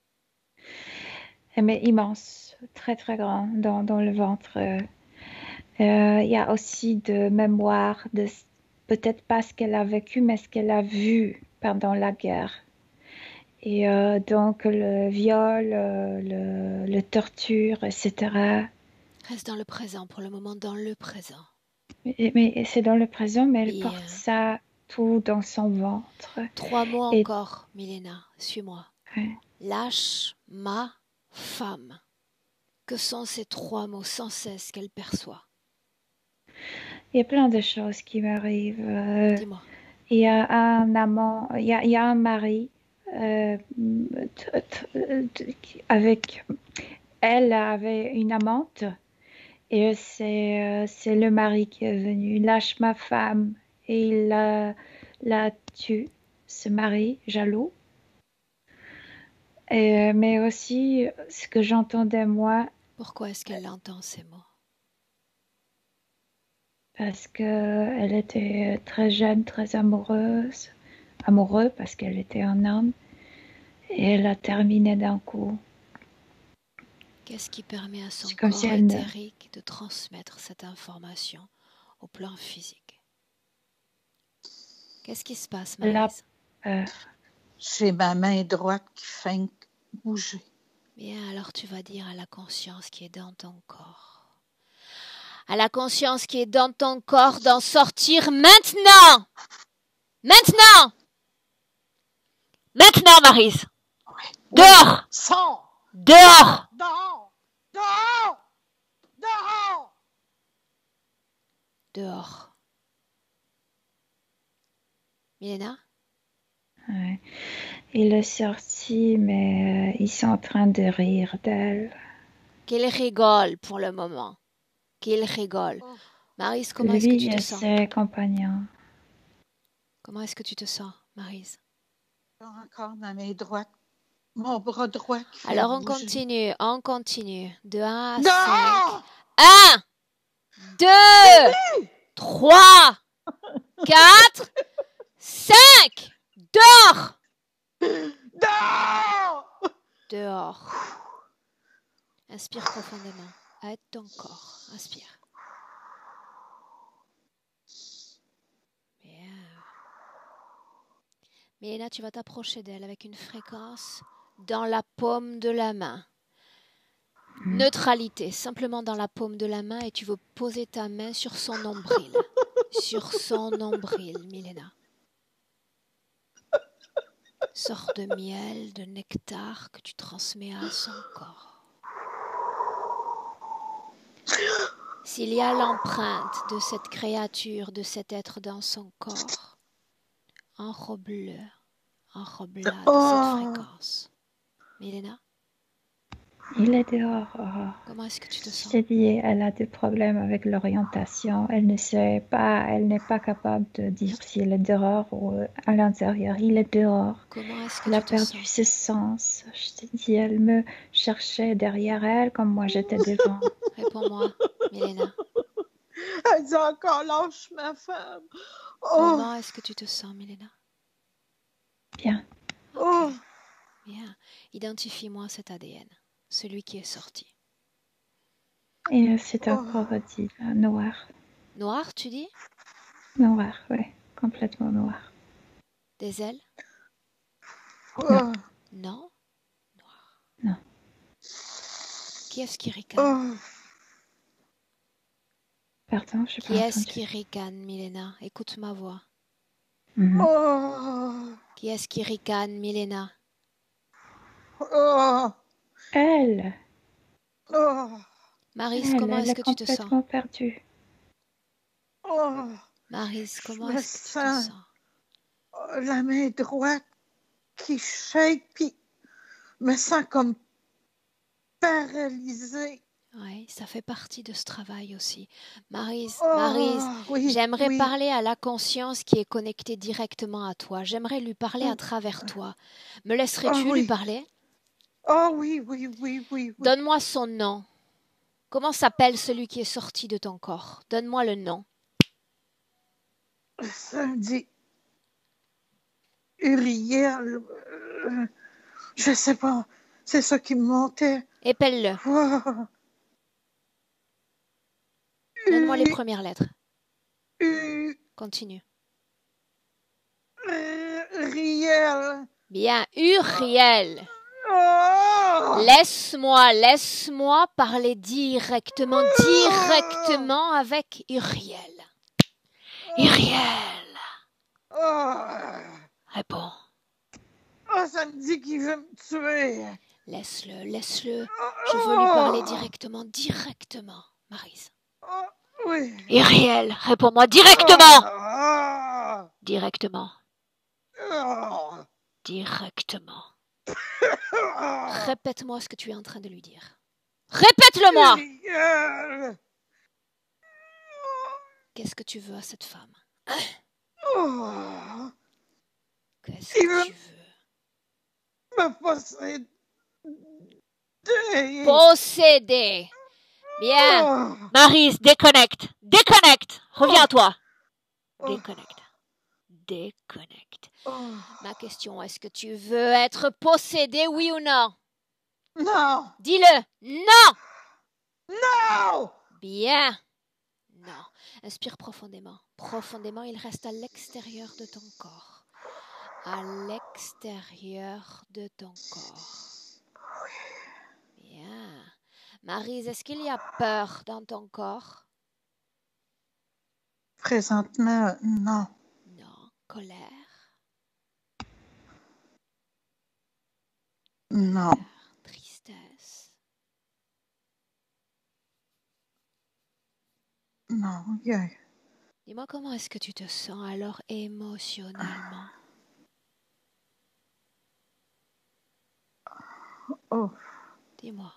Mais immense, très très grand dans, dans le ventre. Euh, il y a aussi de mémoire de peut-être pas ce qu'elle a vécu, mais ce qu'elle a vu pendant la guerre. Et euh, donc le viol, euh, le, le torture, et cetera. Reste dans le présent, pour le moment dans le présent. Mais, mais c'est dans le présent, mais elle Bien. porte ça tout dans son ventre. Trois mots et... encore, Milena, suis-moi. Ouais. Lâche ma femme. Que sont ces trois mots sans cesse qu'elle perçoit? Il y a plein de choses qui m'arrivent. Euh, Dis-moi. Il y a un amant, il y a, il y a un mari euh, avec... Elle avait une amante et c'est, c'est le mari qui est venu. Lâche ma femme. Et il la, la tue, ce mari jaloux. Et, mais aussi, ce que j'entendais moi... Pourquoi est-ce qu'elle entend ces mots? Parce qu'elle était très jeune, très amoureuse. Amoureux, parce qu'elle était un homme. Et elle a terminé d'un coup. Qu'est-ce qui permet à son corps si éthérique de transmettre cette information au plan physique? Qu'est-ce qui se passe, Maryse? Euh, J'ai ma main droite qui feint bouger. Bien, alors tu vas dire à la conscience qui est dans ton corps. À la conscience qui est dans ton corps d'en sortir maintenant. Maintenant. Maintenant, Maryse. Oui. Dehors. Sors. Dehors. Dehors. Dehors. Dehors. Dehors. Milena? Ouais. Il est sorti, mais euh, ils sont en train de rire d'elle. Qu'il rigole pour le moment. Qu'il rigole. Oh. Maryse, comment est-ce que tu te sens? Lui et ses compagnons. Comment est-ce que tu te sens, Maryse? Encore ma main droite. Mon bras droit. Alors on bouger. continue, on continue. De un à cinq. un, deux, trois, quatre, cinq. Dehors. Dehors. Dehors. Inspire profondément. Aide ton corps. Inspire. Bien. Milena, tu vas t'approcher d'elle avec une fréquence dans la paume de la main. Mmh. Neutralité, simplement dans la paume de la main et tu veux poser ta main sur son nombril. Sur son nombril, Milena. Sorte de miel, de nectar que tu transmets à son corps. S'il y a l'empreinte de cette créature, de cet être dans son corps, enrobe-le, enrobe-la de cette fréquence. Milena? Il est dehors. Comment est-ce que tu te sens? Je t'ai dit, elle a des problèmes avec l'orientation. Elle ne sait pas, elle n'est pas capable de dire si elle est dehors ou à l'intérieur. Il est dehors. Comment est-ce que elle tu a te perdu sens? ses sens. Je t'ai dit, elle me cherchait derrière elle comme moi j'étais devant. Réponds-moi, Milena. Elle dit encore lâche ma femme. Oh. Comment est-ce que tu te sens, Milena? Bien. Okay. Oh. Bien. Identifie-moi cet A D N. Celui qui est sorti. Et c'est un crocodile oh. noir. Noir, tu dis? Noir, oui. Complètement noir. Des ailes? Non. Non? Noir. Non. Qui est-ce qui ricane? Oh. Pardon, je sais pas. Qui est-ce qui ricane, Milena? Écoute ma voix. Mm-hmm. Oh. Qui est-ce qui ricane, Milena? Oh. Elle. Oh. Maryse, elle, comment elle est-ce est que tu te sens? complètement perdue. Oh. Maryse, comment je est-ce que tu te sens? La main droite qui shake, puis me sens comme paralysée. Oui, ça fait partie de ce travail aussi. Maryse, Oh, Maryse, oui, j'aimerais oui. parler à la conscience qui est connectée directement à toi. J'aimerais lui parler à Oh, travers toi. Me laisserais-tu oh, lui oui. parler? Oh oui, oui, oui, oui, oui. Donne-moi son nom. Comment s'appelle celui qui est sorti de ton corps? Donne-moi le nom. Ça me dit Uriel. euh, je sais pas. C'est ça qui me montait. Épelle-le. Oh. Donne-moi les U- premières lettres. U- Continue. euh, Uriel. Bien, Uriel. Oh. Laisse-moi, laisse-moi parler directement, directement avec Uriel. Uriel. Oh. Réponds. Oh, ça me dit qu'il veut me tuer. Laisse-le, laisse-le. Je veux lui parler directement, directement, Maryse. Oh, oui. Uriel, réponds-moi directement. Oh. Directement. Oh. Directement. Oh. Répète-moi ce que tu es en train de lui dire. Répète-le-moi. Uriel. Qu'est-ce que tu veux à cette femme? Oh. Qu'est-ce Il que veut tu veux? me posséder. Posséder. Bien. Oh. Maryse, déconnecte. Déconnecte. Reviens à toi. Oh. Déconnecte. Déconnecte. Oh. Ma question, est-ce que tu veux être possédé, oui ou non? Non. Dis-le. Non. Non. Bien. Non. Inspire profondément. Profondément, il reste à l'extérieur de ton corps. À l'extérieur de ton corps. Bien. Maryse, est-ce qu'il y a peur dans ton corps? Présentement, non. Non. Colère? Non. Colère, tristesse? Non. Yeah. Dis-moi, comment est-ce que tu te sens alors émotionnellement? Oh. Dis-moi.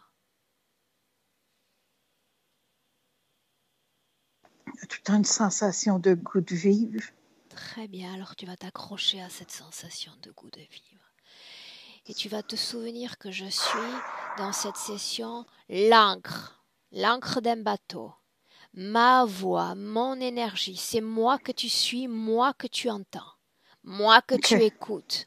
Il y a tout le temps une sensation de goût de vivre. Très bien, alors tu vas t'accrocher à cette sensation de goût de vivre. Et tu vas te souvenir que je suis dans cette session l'ancre, l'ancre d'un bateau. Ma voix, mon énergie, c'est moi que tu suis, moi que tu entends, moi que Okay. tu écoutes.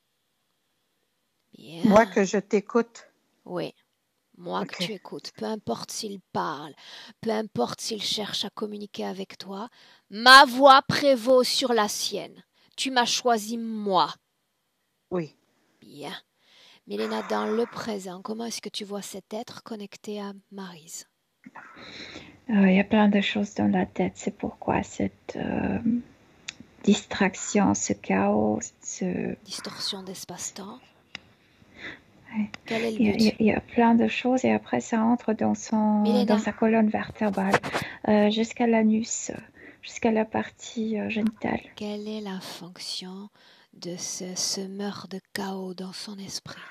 Bien. Moi que je t'écoute. Oui, moi okay. que tu écoutes. Peu importe s'il parle, peu importe s'il cherche à communiquer avec toi, ma voix prévaut sur la sienne. Tu m'as choisi moi. Oui. Bien. Milena, dans le présent, comment est-ce que tu vois cet être connecté à Maryse? Il euh, y a plein de choses dans la tête. C'est pourquoi cette euh, distraction, ce chaos, ce... Distorsion d'espace-temps. Ouais. Quel est le but? Il y, a, il y a plein de choses et après ça entre dans, son, dans sa colonne vertébrale euh, jusqu'à l'anus, jusqu'à la partie euh, génitale. Quelle est la fonction de ce semeur de chaos dans son esprit?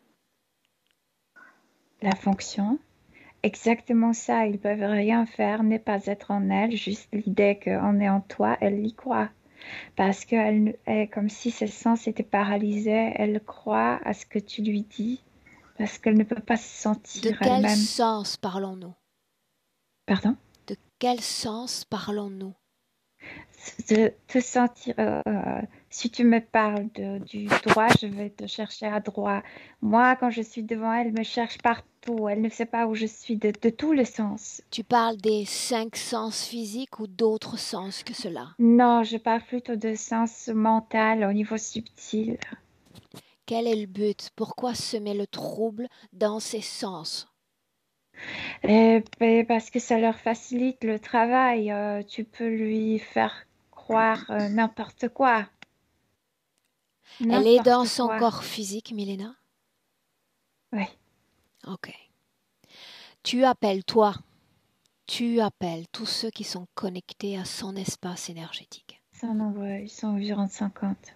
La fonction? Exactement ça, ils peuvent rien faire, ne pas être en elle, juste l'idée qu'on est en toi, elle y croit. Parce qu'elle est comme si ses sens étaient paralysés, elle croit à ce que tu lui dis, parce qu'elle ne peut pas se sentir elle-même. De quel sens parlons-nous? Pardon? De quel sens parlons-nous? De te sentir, euh, si tu me parles de, du droit, je vais te chercher à droite. Moi, quand je suis devant elle, elle me cherche partout. Elle ne sait pas où je suis, de, de tous les sens. Tu parles des cinq sens physiques ou d'autres sens que cela? Non, je parle plutôt de sens mental au niveau subtil. Quel est le but? Pourquoi semer le trouble dans ces sens? Et, et parce que ça leur facilite le travail. Euh, tu peux lui faire croire euh, n'importe quoi. Elle est dans quoi. son corps physique, Milena? Oui. Ok. Tu appelles, toi, tu appelles tous ceux qui sont connectés à son espace énergétique. Ils sont nombreux, ils sont environ cinquante.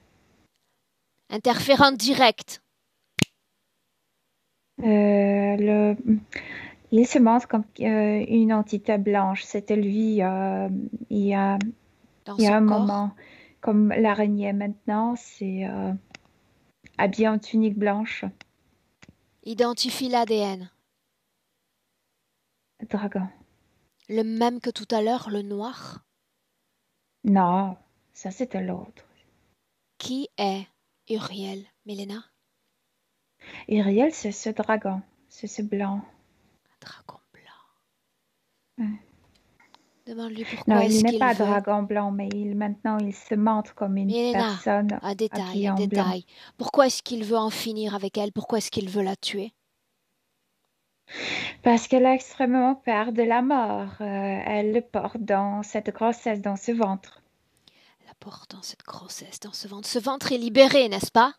Interférent direct. Euh, le... il se montre comme euh, une entité blanche. C'était lui euh, il y a, Dans il y a son un corps. moment. Comme l'araignée maintenant, c'est euh, habillé en tunique blanche. Identifie l'A D N. Dragon. Le même que tout à l'heure, le noir. Non, ça c'était l'autre. Qui est Uriel, Milena? Uriel, c'est ce dragon. C'est ce blanc. Un dragon blanc. Ouais. Demande-lui Non, pourquoi il est-ce n'est qu'il pas veut. dragon blanc, mais il, maintenant il se montre comme une Milena, personne un détail, habillée un en blanc. détail. Pourquoi est-ce qu'il veut en finir avec elle? Pourquoi est-ce qu'il veut la tuer? Parce qu'elle a extrêmement peur de la mort. Euh, elle le porte dans cette grossesse, dans ce ventre. La porte dans cette grossesse, dans ce ventre. Ce ventre est libéré, n'est-ce pas?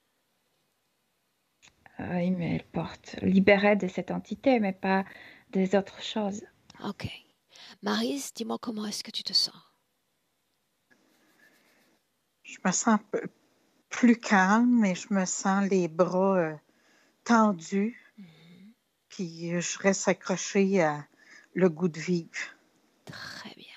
Oui, mais elle porte libérée de cette entité, mais pas des autres choses. Ok. Maryse, dis-moi comment est-ce que tu te sens? Je me sens plus calme, mais je me sens les bras euh, tendus. Mm-hmm. Puis je reste accrochée à le goût de vivre. Très bien.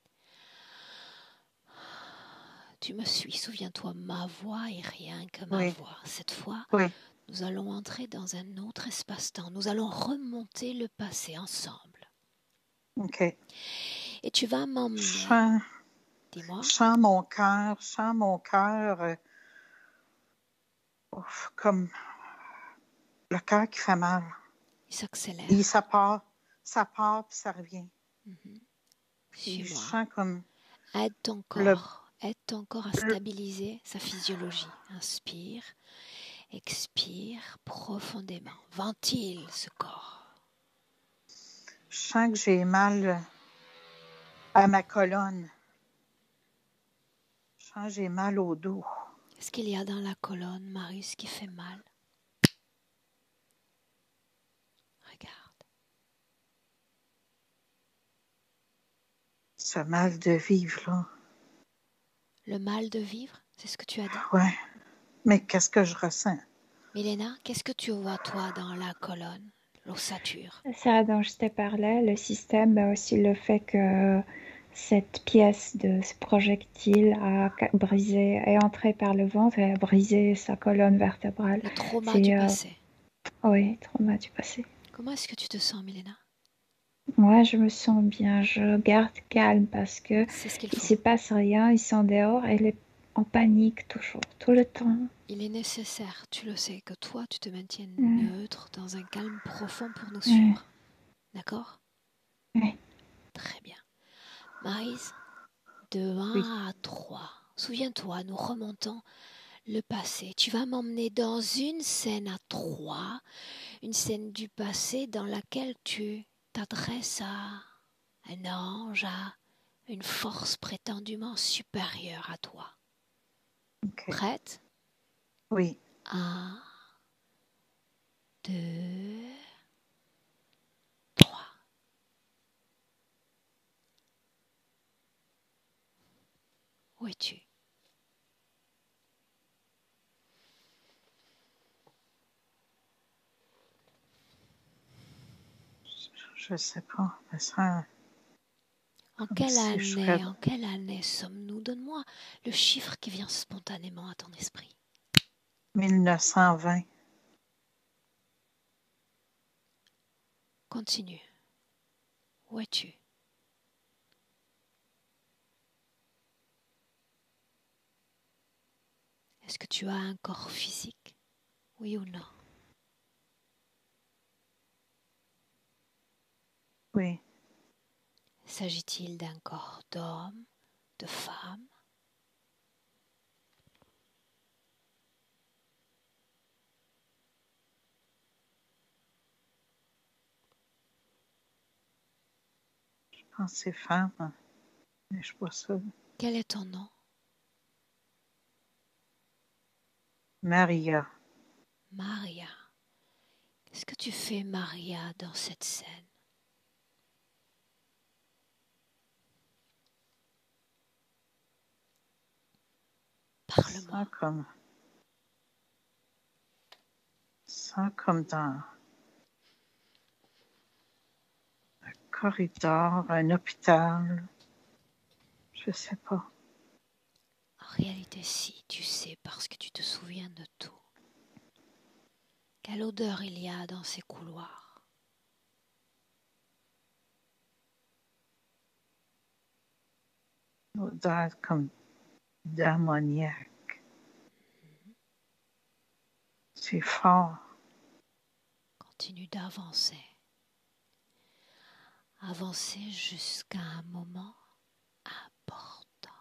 Tu me suis, souviens-toi, ma voix et rien que ma oui. voix. Cette fois, oui. nous allons entrer dans un autre espace-temps. Nous allons remonter le passé ensemble. OK. Et tu vas m'emmener. Je sens, Dis-moi. Je sens mon cœur, je sens mon cœur euh, ouf, comme le cœur qui fait mal. Il s'accélère. Et ça part, ça part puis ça revient. Mm-hmm. Puis je sens comme... Aide ton corps. Le... Aide ton corps à stabiliser le... sa physiologie. Inspire. Expire profondément. Ventile ce corps. Je sens que j'ai mal à ma colonne. Je sens que j'ai mal au dos. Qu'est-ce qu'il y a dans la colonne, Maryse, qui fait mal? Regarde. Ce mal de vivre, là. Le mal de vivre, c'est ce que tu as dit? Ouais. Mais qu'est-ce que je ressens? Milena, qu'est-ce que tu vois, toi, dans la colonne, l'ossature? Ça dont je t'ai parlé, le système, mais aussi le fait que cette pièce de ce projectile a brisé, est entrée par le ventre et a brisé sa colonne vertébrale. Le trauma du euh... passé. Oui, trauma du passé. Comment est-ce que tu te sens, Milena? Moi, je me sens bien. Je garde calme parce que ce il ne se passe rien. Ils sont dehors et elle est en panique toujours, tout le temps. Il est nécessaire, tu le sais, que toi, tu te maintiennes mmh. neutre, dans un calme profond pour nous mmh. suivre. D'accord? Oui. Très bien. Maryse, de un oui. à trois, souviens-toi, nous remontons le passé. Tu vas m'emmener dans une scène à trois, une scène du passé dans laquelle tu t'adresses à un ange, à une force prétendument supérieure à toi. Okay. Prête? Oui. Un, deux, trois. Où es-tu? Je ne sais pas. Mais ça... En quelle si année, serais... en quelle année sommes-nous? Donne-moi le chiffre qui vient spontanément à ton esprit. mille neuf cent vingt. Continue. Où es-tu? Est-ce que tu as un corps physique? Oui ou non? Oui. S'agit-il d'un corps d'homme, de femme? Je pense que c'est femme, mais je ne suis pas sûre. Quel est ton nom? Maria. Maria. Qu'est-ce que tu fais, Maria, dans cette scène? Parle-moi. Sans comme... Sans comme dans... corridor, un hôpital. Je sais pas. En réalité, si, tu sais parce que tu te souviens de tout. Quelle odeur il y a dans ces couloirs? Une odeur comme d'ammoniac. Mm-hmm. C'est fort. Continue d'avancer. Avancer jusqu'à un moment important.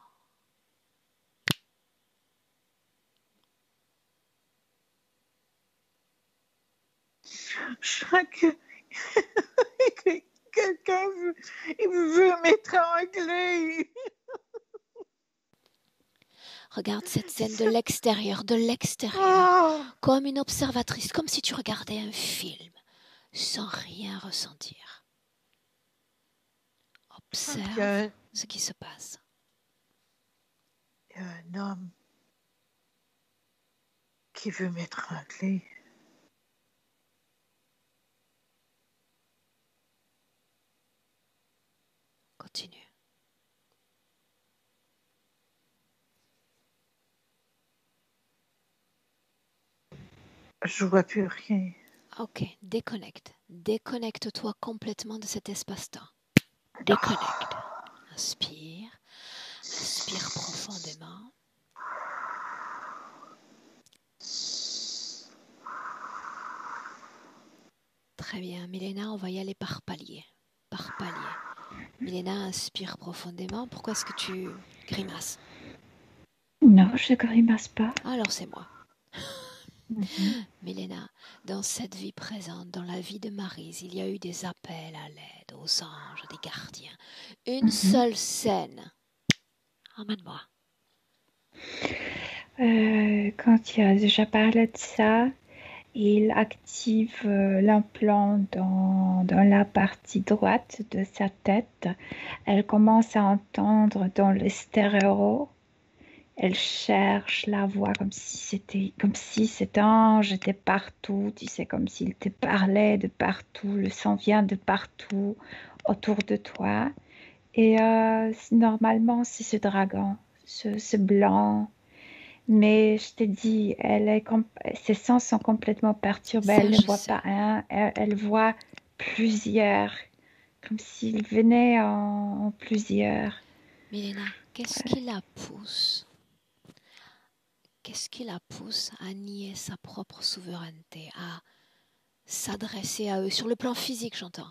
Je crois que, que quelqu'un veut, il veut m'étrangler. Regarde cette scène de l'extérieur, de l'extérieur, oh. Comme une observatrice, comme si tu regardais un film, sans rien ressentir. Observe a... ce qui se passe. Il y a un homme qui veut m'étrangler. Continue. Je vois plus rien. Ok, déconnecte. Déconnecte-toi complètement de cet espace-temps. Déconnecte. Inspire. Inspire profondément. Très bien. Milena, on va y aller par palier. Par palier. Milena, inspire profondément. Pourquoi est-ce que tu grimaces? Non, je ne grimace pas. Alors c'est moi. Mm-hmm. Milena, dans cette vie présente, dans la vie de Maryse, il y a eu des appels à l'aide, aux anges, des gardiens. Une mm-hmm. seule scène. Emmène-moi. Euh, quand il a déjà parlé de ça, il active euh, l'implant dans, dans la partie droite de sa tête. Elle commence à entendre dans le stéréo. Elle cherche la voix comme si c'était comme si cet ange était partout, tu sais, comme s'il te parlait de partout, le son vient de partout autour de toi. Et euh, normalement, c'est ce dragon, ce, ce blanc. Mais je te dis, elle est ses sens sont complètement perturbés. Ça, elle ne voit sais. pas un, elle, elle voit plusieurs, comme s'il venait en, en plusieurs. Milena, qu'est-ce ouais. qui la pousse Qu'est-ce qui la pousse à nier sa propre souveraineté, à s'adresser à eux, sur le plan physique, j'entends?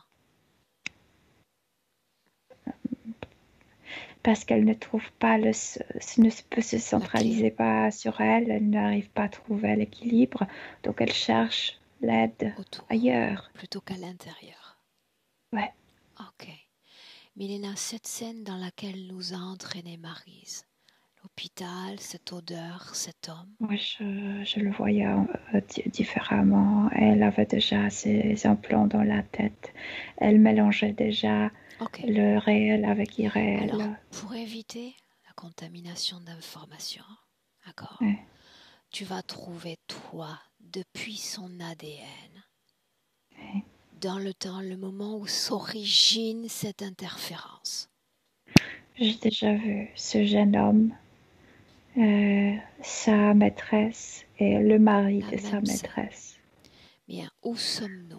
Parce qu'elle ne trouve pas, le, ne peut se centraliser pas sur elle, elle n'arrive pas à trouver l'équilibre, donc elle cherche l'aide autour, ailleurs. Plutôt qu'à l'intérieur. Ouais. Ok. Milena, cette scène dans laquelle nous a entraîné Maryse, l'hôpital, cette odeur, cet homme. Moi, je, je le voyais euh, différemment. Elle avait déjà ses implants dans la tête. Elle mélangeait déjà okay. le réel avec l'irréel. Alors, pour éviter la contamination d'informations, d'accord, ouais. Tu vas trouver, toi, depuis son A D N, ouais. dans le temps, le moment où s'origine cette interférence. J'ai déjà vu ce jeune homme, euh, sa maîtresse et le mari La de sa maîtresse. Bien, où sommes-nous?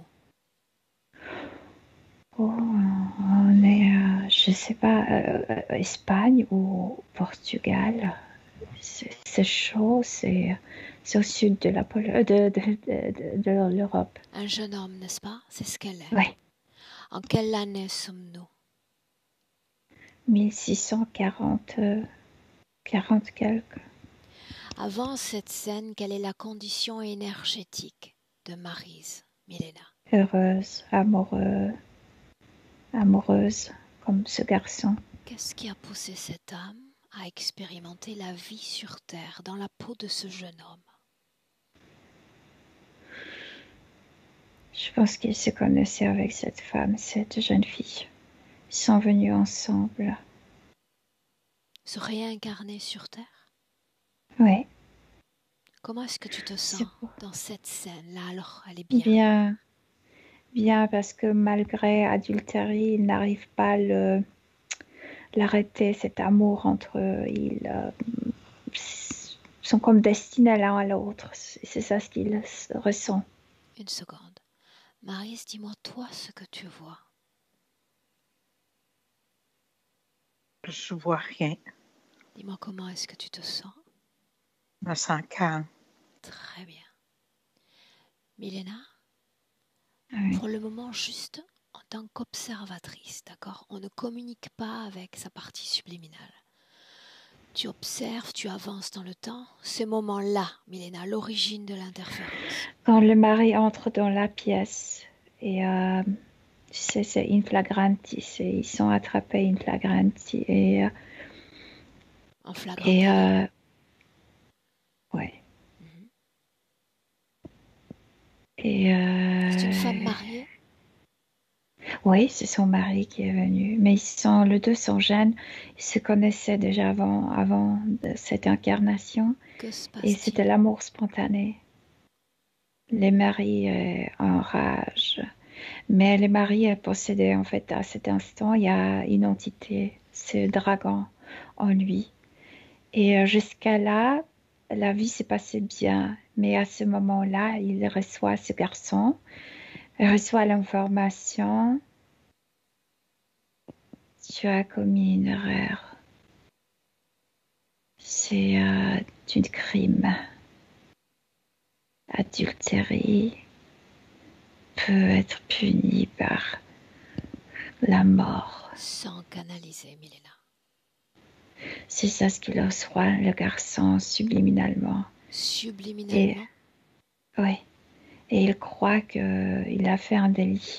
Oh, on est, euh, je sais pas, euh, Espagne ou Portugal. C'est, c'est chaud, c'est, c'est au sud de, la Pol- de, de, de, de, de l'Europe. Un jeune homme, n'est-ce pas? C'est ce qu'elle est. Oui. En quelle année sommes-nous? mille six cent quarante, euh, quarante quelques. Avant cette scène, quelle est la condition énergétique de Maryse, Milena? Heureuse, amoureuse, amoureuse, comme ce garçon. Qu'est-ce qui a poussé cette âme à expérimenter la vie sur Terre dans la peau de ce jeune homme? Je pense qu'ils se connaissaient avec cette femme, cette jeune fille. Ils sont venus ensemble. Se réincarner sur Terre? Oui. Comment est-ce que tu te sens dans cette scène-là? Alors, elle est bien. Bien, bien parce que malgré adultère, ils n'arrivent pas à le, l'arrêter, cet amour entre eux. Ils euh, sont comme destinés l'un à l'autre. C'est ça ce qu'ils ressentent. Une seconde. Maryse, dis-moi toi ce que tu vois. Je vois rien. Dis-moi comment est-ce que tu te sens? Je me sens calme. Très bien. Milena, Oui. pour le moment, juste en tant qu'observatrice, d'accord? On ne communique pas avec sa partie subliminale. Tu observes, tu avances dans le temps. Ce moment-là, Milena, l'origine de l'interférence. Quand le mari entre dans la pièce et euh, tu sais, c'est in flagranti, c'est, ils sont attrapés in flagranti et euh, en flagrant et délit. euh, ouais. Mm-hmm. Et euh, c'est une femme mariée? Oui, c'est son mari qui est venu. Mais ils sont, les deux sont jeunes. Ils se connaissaient déjà avant, avant de cette incarnation. Que se passe-t-il? Et c'était l'amour spontané. Les maris euh, en rage. Mais les maris possédaient en fait à cet instant, il y a une entité, ce dragon en lui. Et euh, jusqu'à là, la vie s'est passée bien. Mais à ce moment-là, il reçoit ce garçon, il reçoit l'information. Tu as commis une erreur. C'est euh, un crime. Adultérer peut être puni par la mort. Sans canaliser, Milena. C'est ça ce qu'il reçoit, le garçon, subliminalement. Subliminalement? Et, oui. Et il croit qu'il a fait un délit.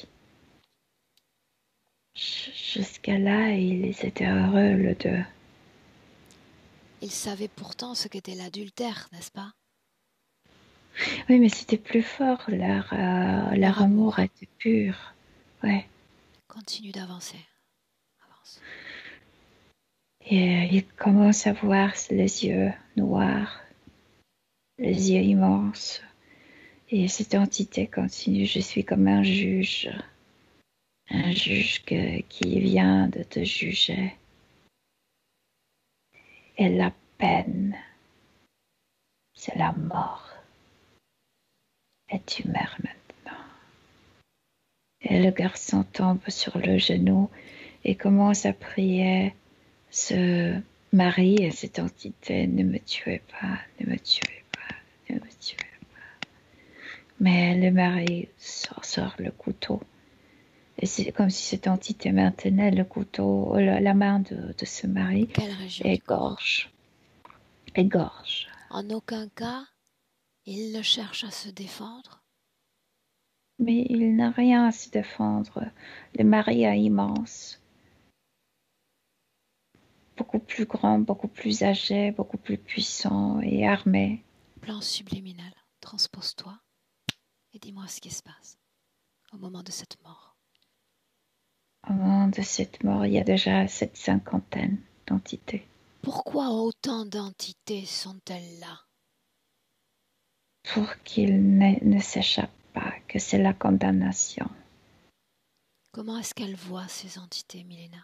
Jusqu'à là, ils étaient heureux, les deux. Ils savaient pourtant ce qu'était l'adultère, n'est-ce pas? Oui, mais c'était plus fort. Leur, euh, leur, leur amour. amour était pur. Ouais. Continue d'avancer. Avance. Et euh, il commence à voir les yeux noirs, les yeux immenses. Et cette entité continue. Je suis comme un juge. Un juge que, qui vient de te juger. Et la peine, c'est la mort. Et tu meurs maintenant. Et le garçon tombe sur le genou et commence à prier ce mari et cette entité, ne me tuez pas, ne me tuez pas, ne me tuez pas. Mais le mari sort, sort le couteau. Et c'est comme si cette entité maintenait le couteau, la, la main de, de ce mari. Quelle région et du corps? Égorge. Égorge. En aucun cas, il ne cherche à se défendre? Mais il n'a rien à se défendre. Le mari est immense. Beaucoup plus grand, beaucoup plus âgé, beaucoup plus puissant et armé. Plan subliminal, transpose-toi et dis-moi ce qui se passe au moment de cette mort. Au moment de cette mort, il y a déjà cette cinquantaine d'entités. Pourquoi autant d'entités sont-elles là? Pour qu'il ne, ne s'échappe pas, que c'est la condamnation. Comment est-ce qu'elles voient ces entités, Milena?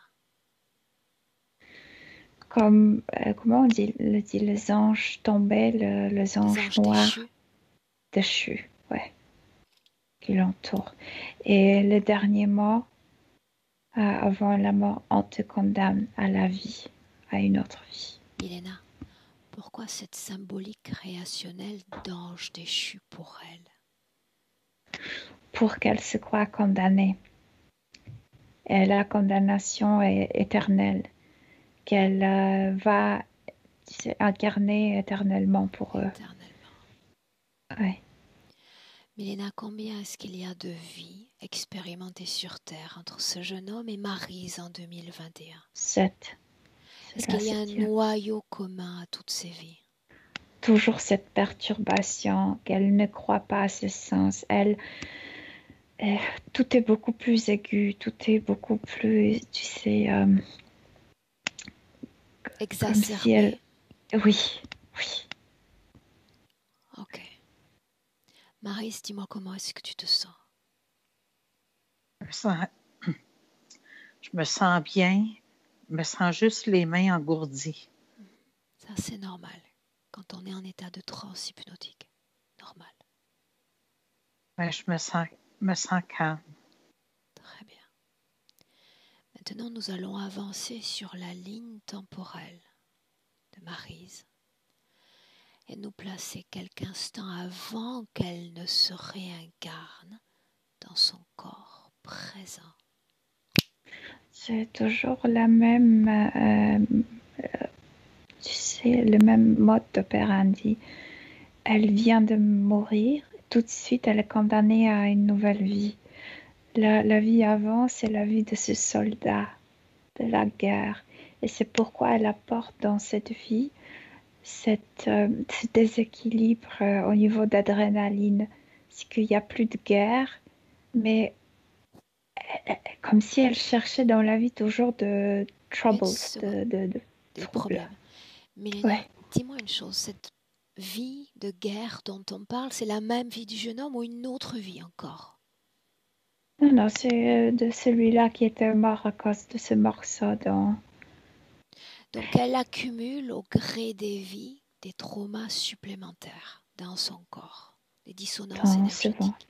Comme, euh, comment on dit, le, dit les anges tombés, le, les anges, les anges noirs déchus, déchus ouais, qui l'entourent. Et le dernier mot, euh, avant la mort, on te condamne à la vie, à une autre vie. Milena, pourquoi cette symbolique créationnelle d'ange déchu pour elle? Pour qu'elle se croie condamnée. Et la condamnation est éternelle, qu'elle euh, va incarner éternellement pour eux. Éternellement. Ouais. Milena, combien est-ce qu'il y a de vies expérimentées sur Terre entre ce jeune homme et Maryse en deux mille vingt et un? Sept. Est-ce qu'il y a un noyau commun à toutes ces vies? Toujours cette perturbation, qu'elle ne croit pas à ses sens. Elle, elle, tout est beaucoup plus aigu, tout est beaucoup plus, tu sais, euh, exacerbé. Comme si elle... Oui, oui. Ok. Maryse, dis-moi comment est-ce que tu te sens? Je me sens, je me sens bien, je me sens juste les mains engourdies. Ça, c'est normal quand on est en état de transe hypnotique. Normal. Ben, je me sens, me sens calme. Très bien. Maintenant, nous allons avancer sur la ligne temporelle de Maryse et nous placer quelques instants avant qu'elle ne se réincarne dans son corps présent. C'est toujours la même, euh, tu sais, le même mode d'opérandi. Elle vient de mourir, tout de suite elle est condamnée à une nouvelle vie. La, la vie avant, c'est la vie de ce soldat de la guerre. Et c'est pourquoi elle apporte dans cette vie cette, euh, ce déséquilibre euh, au niveau d'adrénaline. C'est qu'il n'y a plus de guerre, mais elle, comme si elle cherchait dans la vie toujours de troubles, de, de, de des problèmes. Milena, ouais. dis-moi une chose, cette vie de guerre dont on parle, c'est la même vie du jeune homme ou une autre vie encore? Non, non, c'est de celui-là qui était mort à cause de ce morceau dans... Donc elle accumule au gré des vies des traumas supplémentaires dans son corps, des dissonances énergétiques.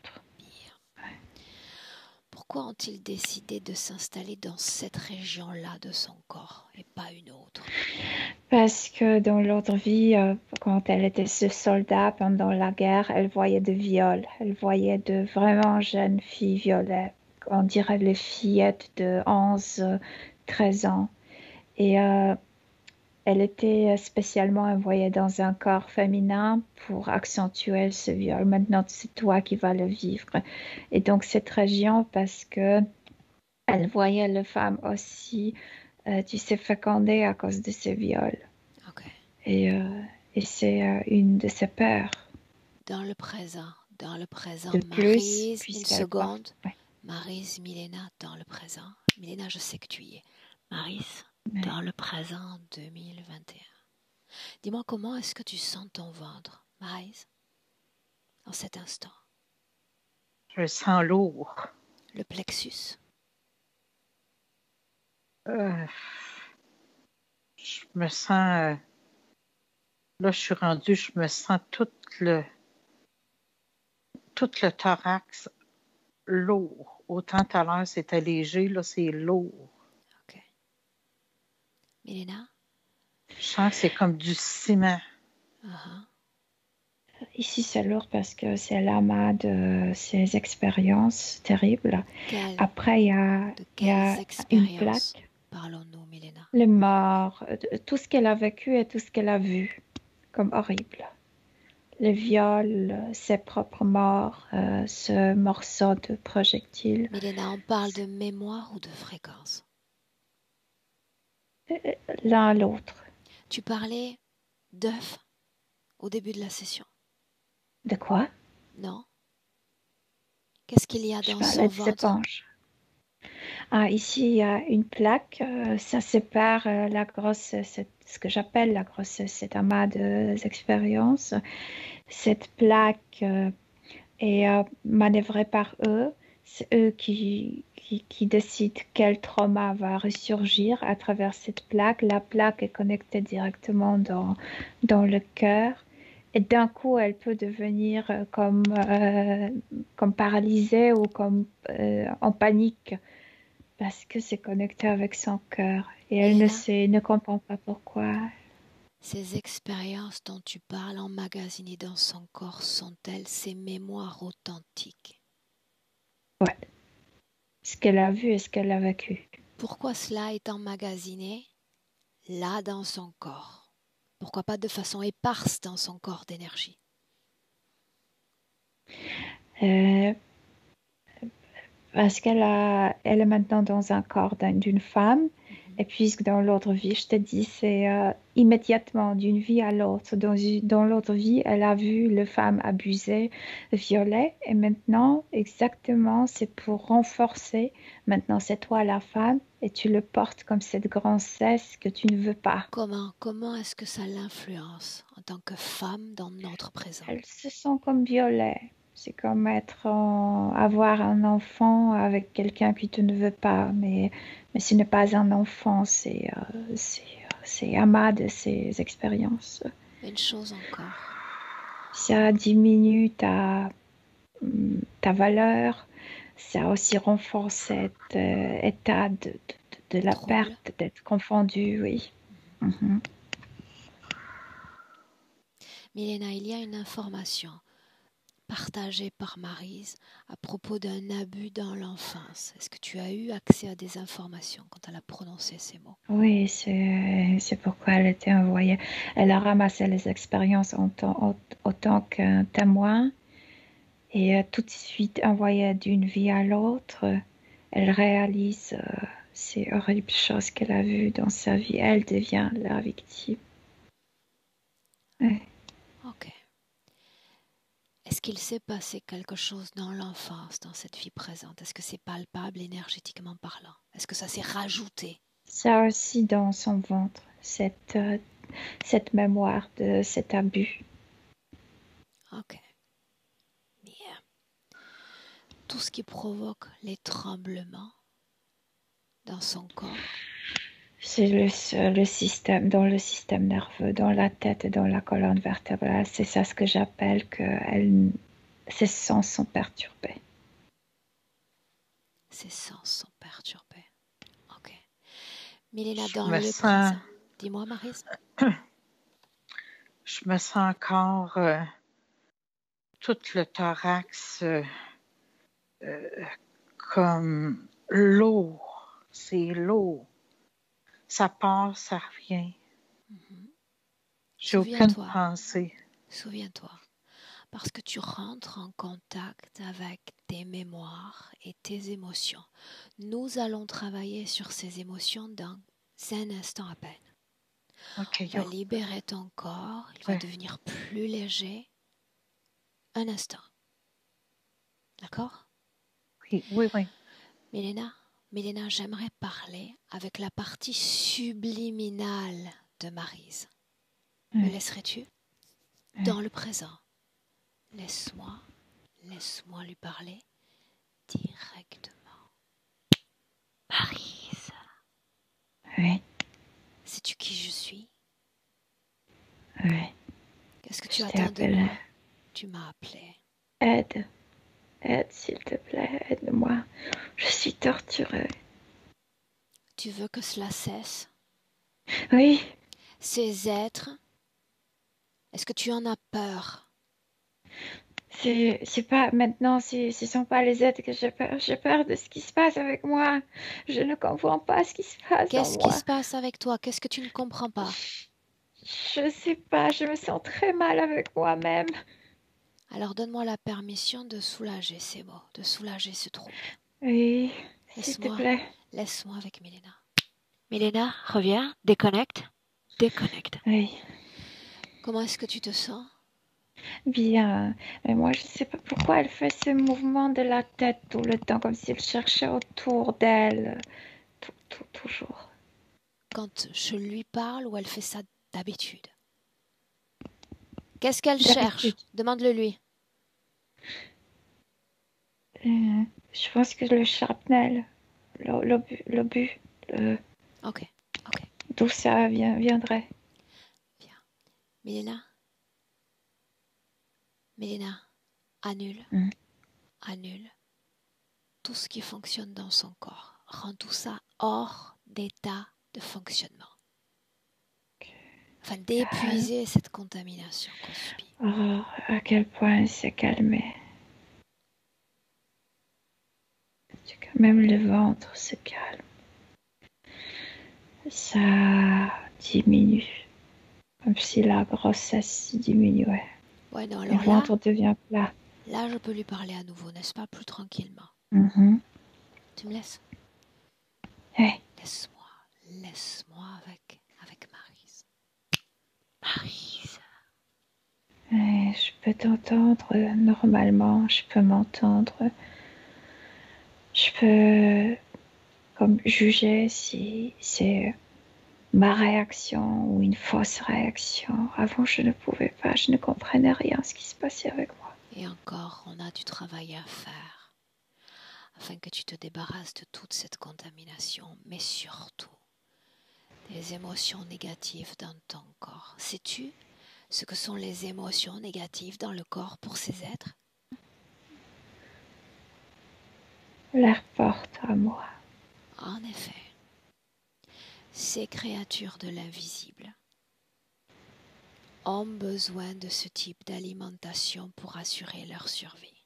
Pourquoi ont-ils décidé de s'installer dans cette région-là de son corps et pas une autre? Parce que dans l'autre vie, euh, quand elle était ce soldat pendant la guerre, elle voyait de viols. Elle voyait de vraiment jeunes filles violées. On dirait les fillettes de onze, treize ans. Et euh, elle était spécialement envoyée dans un corps féminin pour accentuer ce viol. Maintenant, c'est toi qui vas le vivre. Et donc, cette région, parce que elle voyait les femmes aussi, euh, tu sais, fécondées à cause de ces viols. Okay. Et, euh, et c'est euh, une de ses peurs. Dans le présent, dans le présent, de Maryse, plus, une seconde. Ouais. Maryse, Milena, dans le présent. Milena, je sais que tu y es. Maryse, ouais. dans le présent deux mille vingt et un. Dis-moi, comment est-ce que tu sens ton ventre, Maryse, en cet instant? Je le sens lourd. Le plexus? Euh, je me sens... Euh, là, je suis rendue, je me sens tout le... tout le thorax lourd. Autant tout à l'heure, c'était léger, là, c'est lourd. OK. Milena? Je sens que c'est comme du ciment. Uh-huh. Ici, c'est lourd parce que c'est l'amas de ces expériences terribles. Quelle, Après, il y a, y a une plaque. Parlons-nous, Milena. Les morts, tout ce qu'elle a vécu et tout ce qu'elle a vu comme horrible. Le viol, ses propres morts, euh, ce morceau de projectile. Milena, on parle de mémoire ou de fréquence? L'un à l'autre. Tu parlais d'œuf au début de la session. De quoi? Non. Qu'est-ce qu'il y a dans son ventre? Ah, ici, il y a une plaque. Euh, ça sépare euh, la grossesse, ce que j'appelle la grossesse, cet amas d'expériences. Cette plaque euh, est euh, manœuvrée par eux. C'est eux qui, qui, qui décident quel trauma va ressurgir à travers cette plaque. La plaque est connectée directement dans, dans le cœur. Et d'un coup, elle peut devenir comme, euh, comme paralysée ou comme euh, en panique parce que c'est connecté avec son cœur. Et elle ne sait, ne comprend pas pourquoi. Ces expériences dont tu parles emmagasinées dans son corps sont-elles ses mémoires authentiques? Ouais. Ce qu'elle a vu et ce qu'elle a vécu. Pourquoi cela est emmagasiné là dans son corps? Pourquoi pas de façon éparse dans son corps d'énergie? euh, Parce qu'elle a, elle est maintenant dans un corps d'une femme. Mm-hmm. Et puisque dans l'autre vie, je te dis, c'est euh, immédiatement d'une vie à l'autre. Dans, dans l'autre vie, elle a vu les femmes abusées, violées. Et maintenant, exactement, c'est pour renforcer. Maintenant, c'est toi la femme et tu le portes comme cette grossesse que tu ne veux pas. Comment, comment est-ce que ça l'influence en tant que femme dans notre présent? Elle se sent comme violée. C'est comme être en- avoir un enfant avec quelqu'un qui te ne veut pas, mais, mais ce n'est pas un enfant, c'est euh, c'est c'est amas de ses expériences. Une chose encore. Ça diminue ta, ta valeur, ça aussi renforce cet euh, état de, de, de la Trouble. perte, d'être confondu, oui. Mm-hmm. Mm-hmm. Milena, il y a une information partagée par Maryse à propos d'un abus dans l'enfance. Est-ce que tu as eu accès à des informations quand elle a prononcé ces mots? Oui, c'est, c'est pourquoi elle était envoyée. Elle a ramassé les expériences en tant, autant qu'un témoin et euh, tout de suite envoyée d'une vie à l'autre. Elle réalise euh, ces horribles choses qu'elle a vues dans sa vie. Elle devient la victime. Ouais. Ok. Est-ce qu'il s'est passé quelque chose dans l'enfance, dans cette vie présente? Est-ce que c'est palpable énergétiquement parlant? Est-ce que ça s'est rajouté? Ça aussi dans son ventre, cette, euh, cette mémoire de cet abus. Ok. Bien. Tout ce qui provoque les tremblements dans son corps. C'est le, le système, dans le système nerveux, dans la tête et dans la colonne vertébrale. C'est ça ce que j'appelle que elle, ses sens sont perturbés. Ses sens sont perturbés. Ok. Milena, Je dans me le sens... présent. Dis-moi, Maryse. Je me sens encore euh, tout le thorax euh, euh, comme lourd. C'est lourd. Ça part, ça revient. Mm-hmm. J'ai aucune pensée. Souviens-toi. Parce que tu rentres en contact avec tes mémoires et tes émotions. Nous allons travailler sur ces émotions dans un instant à peine. Okay, On va libérer ton corps, il ouais. va devenir plus léger. Un instant. D'accord? Oui, oui, oui. Milena, Milena, j'aimerais parler avec la partie subliminale de Maryse. Oui. Me laisserais-tu? Oui. Dans le présent. Laisse-moi, laisse-moi lui parler directement. Maryse. Oui. Sais-tu qui je suis? Oui. Qu'est-ce que tu je attends de moi? Tu m'as appelé. Aide. Aide, s'il te plaît, aide-moi. Je suis torturée. Tu veux que cela cesse? Oui. Ces êtres, est-ce que tu en as peur? C'est, c'est pas maintenant, c'est, ce sont pas les êtres que j'ai peur. J'ai peur de ce qui se passe avec moi. Je ne comprends pas ce qui se passe Qu'est-ce dans qui moi. se passe avec toi? Qu'est-ce que tu ne comprends pas? Je sais pas, je me sens très mal avec moi-même. Alors donne-moi la permission de soulager ces mots, de soulager ce trouble. Oui, s'il te plaît. Laisse-moi avec Milena. Milena, reviens, déconnecte. Déconnecte. Oui. Comment est-ce que tu te sens? Bien, mais moi je ne sais pas pourquoi elle fait ce mouvement de la tête tout le temps, comme si elle cherchait autour d'elle, tout, tout, toujours. Quand je lui parle ou elle fait ça d'habitude? Qu'est-ce qu'elle cherche? Demande-le lui. Euh, je pense que le shrapnel, l'obus, l'obus, le... Ok, ok. D'où ça vient, viendrait? Bien. Milena? Milena, annule, mm. annule tout ce qui fonctionne dans son corps. Rends tout ça hors d'état de fonctionnement. Afin d'épuiser cette contamination qu'on subit. Oh, à quel point il s'est calmé. Même le ventre se calme. Ça diminue. Comme si la grossesse diminuait. Ouais, non, alors le ventre là, devient plat. Là, je peux lui parler à nouveau, n'est-ce pas? Plus tranquillement. Mm-hmm. Tu me laisses? Hey. Laisse-moi, laisse-moi avec, avec Maryse. Maryse. Hey, je peux t'entendre normalement, je peux m'entendre. Je peux comme juger si c'est ma réaction ou une fausse réaction. Avant, je ne pouvais pas, je ne comprenais rien ce qui se passait avec moi. Et Et encore, on a du travail à faire afin que tu te débarrasses de toute cette contamination, mais surtout des émotions négatives dans ton corps. Sais-tu ce que sont les émotions négatives dans le corps pour ces êtres? Leur porte à moi. En effet, ces créatures de l'invisible ont besoin de ce type d'alimentation pour assurer leur survie.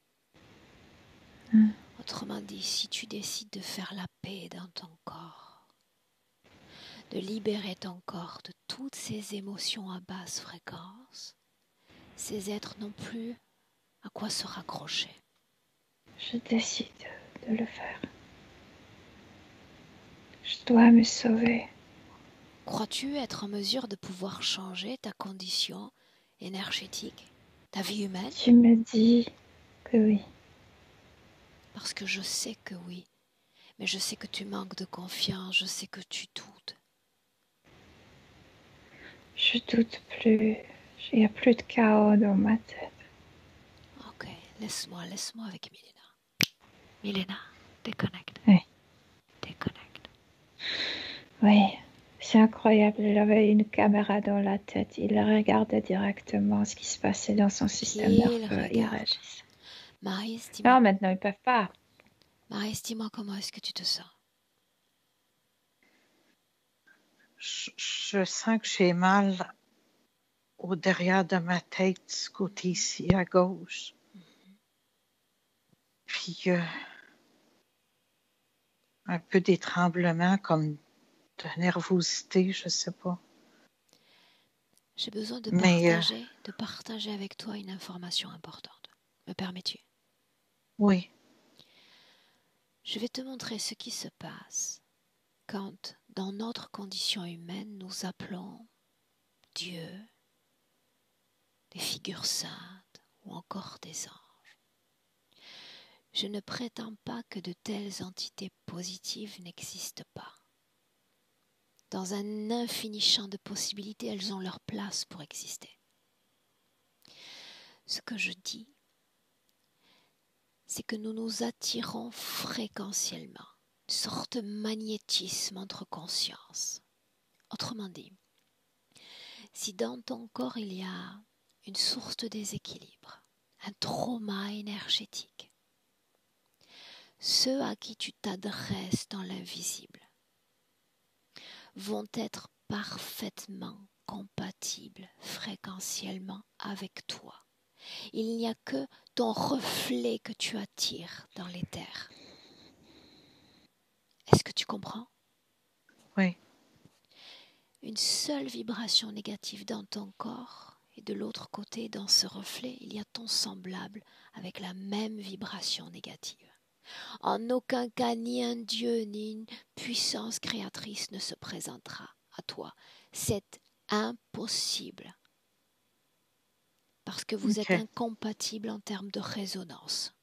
Mm. Autrement dit, si tu décides de faire la paix dans ton corps, de libérer ton corps de toutes ces émotions à basse fréquence, ces êtres n'ont plus à quoi se raccrocher. Je décide de le faire. Je dois me sauver. Crois-tu être en mesure de pouvoir changer ta condition énergétique, ta vie humaine? Tu me dis que oui. Parce que je sais que oui, mais je sais que tu manques de confiance, je sais que tu doutes. Je doute plus. Il n'y a plus de chaos dans ma tête. Ok, laisse-moi, laisse-moi avec Milena. Milena, déconnecte. Oui. Déconnecte. Oui, c'est incroyable. Il avait une caméra dans la tête. Il regardait directement ce qui se passait dans son système nerveux. Il réagissait. Maryse, dis-moi. Non, maintenant, ils ne peuvent pas. Maryse, dis-moi comment est-ce que tu te sens? Je, je sens que j'ai mal au derrière de ma tête, ce côté-ci, à gauche. Mm-hmm. Puis, euh, un peu des tremblements, comme de nervosité, je ne sais pas. J'ai besoin de Mais, partager, euh, de partager avec toi une information importante. Me permets-tu? Oui. Je vais te montrer ce qui se passe quand, dans notre condition humaine, nous appelons Dieu, des figures saintes ou encore des anges. Je ne prétends pas que de telles entités positives n'existent pas. Dans un infini champ de possibilités, elles ont leur place pour exister. Ce que je dis, c'est que nous nous attirons fréquentiellement, une sorte de magnétisme entre consciences. Autrement dit, si dans ton corps il y a une source de déséquilibre, un trauma énergétique, ceux à qui tu t'adresses dans l'invisible vont être parfaitement compatibles fréquentiellement avec toi. Il n'y a que ton reflet que tu attires dans l'éther. Est-ce que tu comprends? Oui. Une seule vibration négative dans ton corps et de l'autre côté, dans ce reflet, il y a ton semblable avec la même vibration négative. En aucun cas, ni un Dieu, ni une puissance créatrice ne se présentera à toi. C'est impossible. Parce que vous okay. êtes incompatibles en termes de résonance.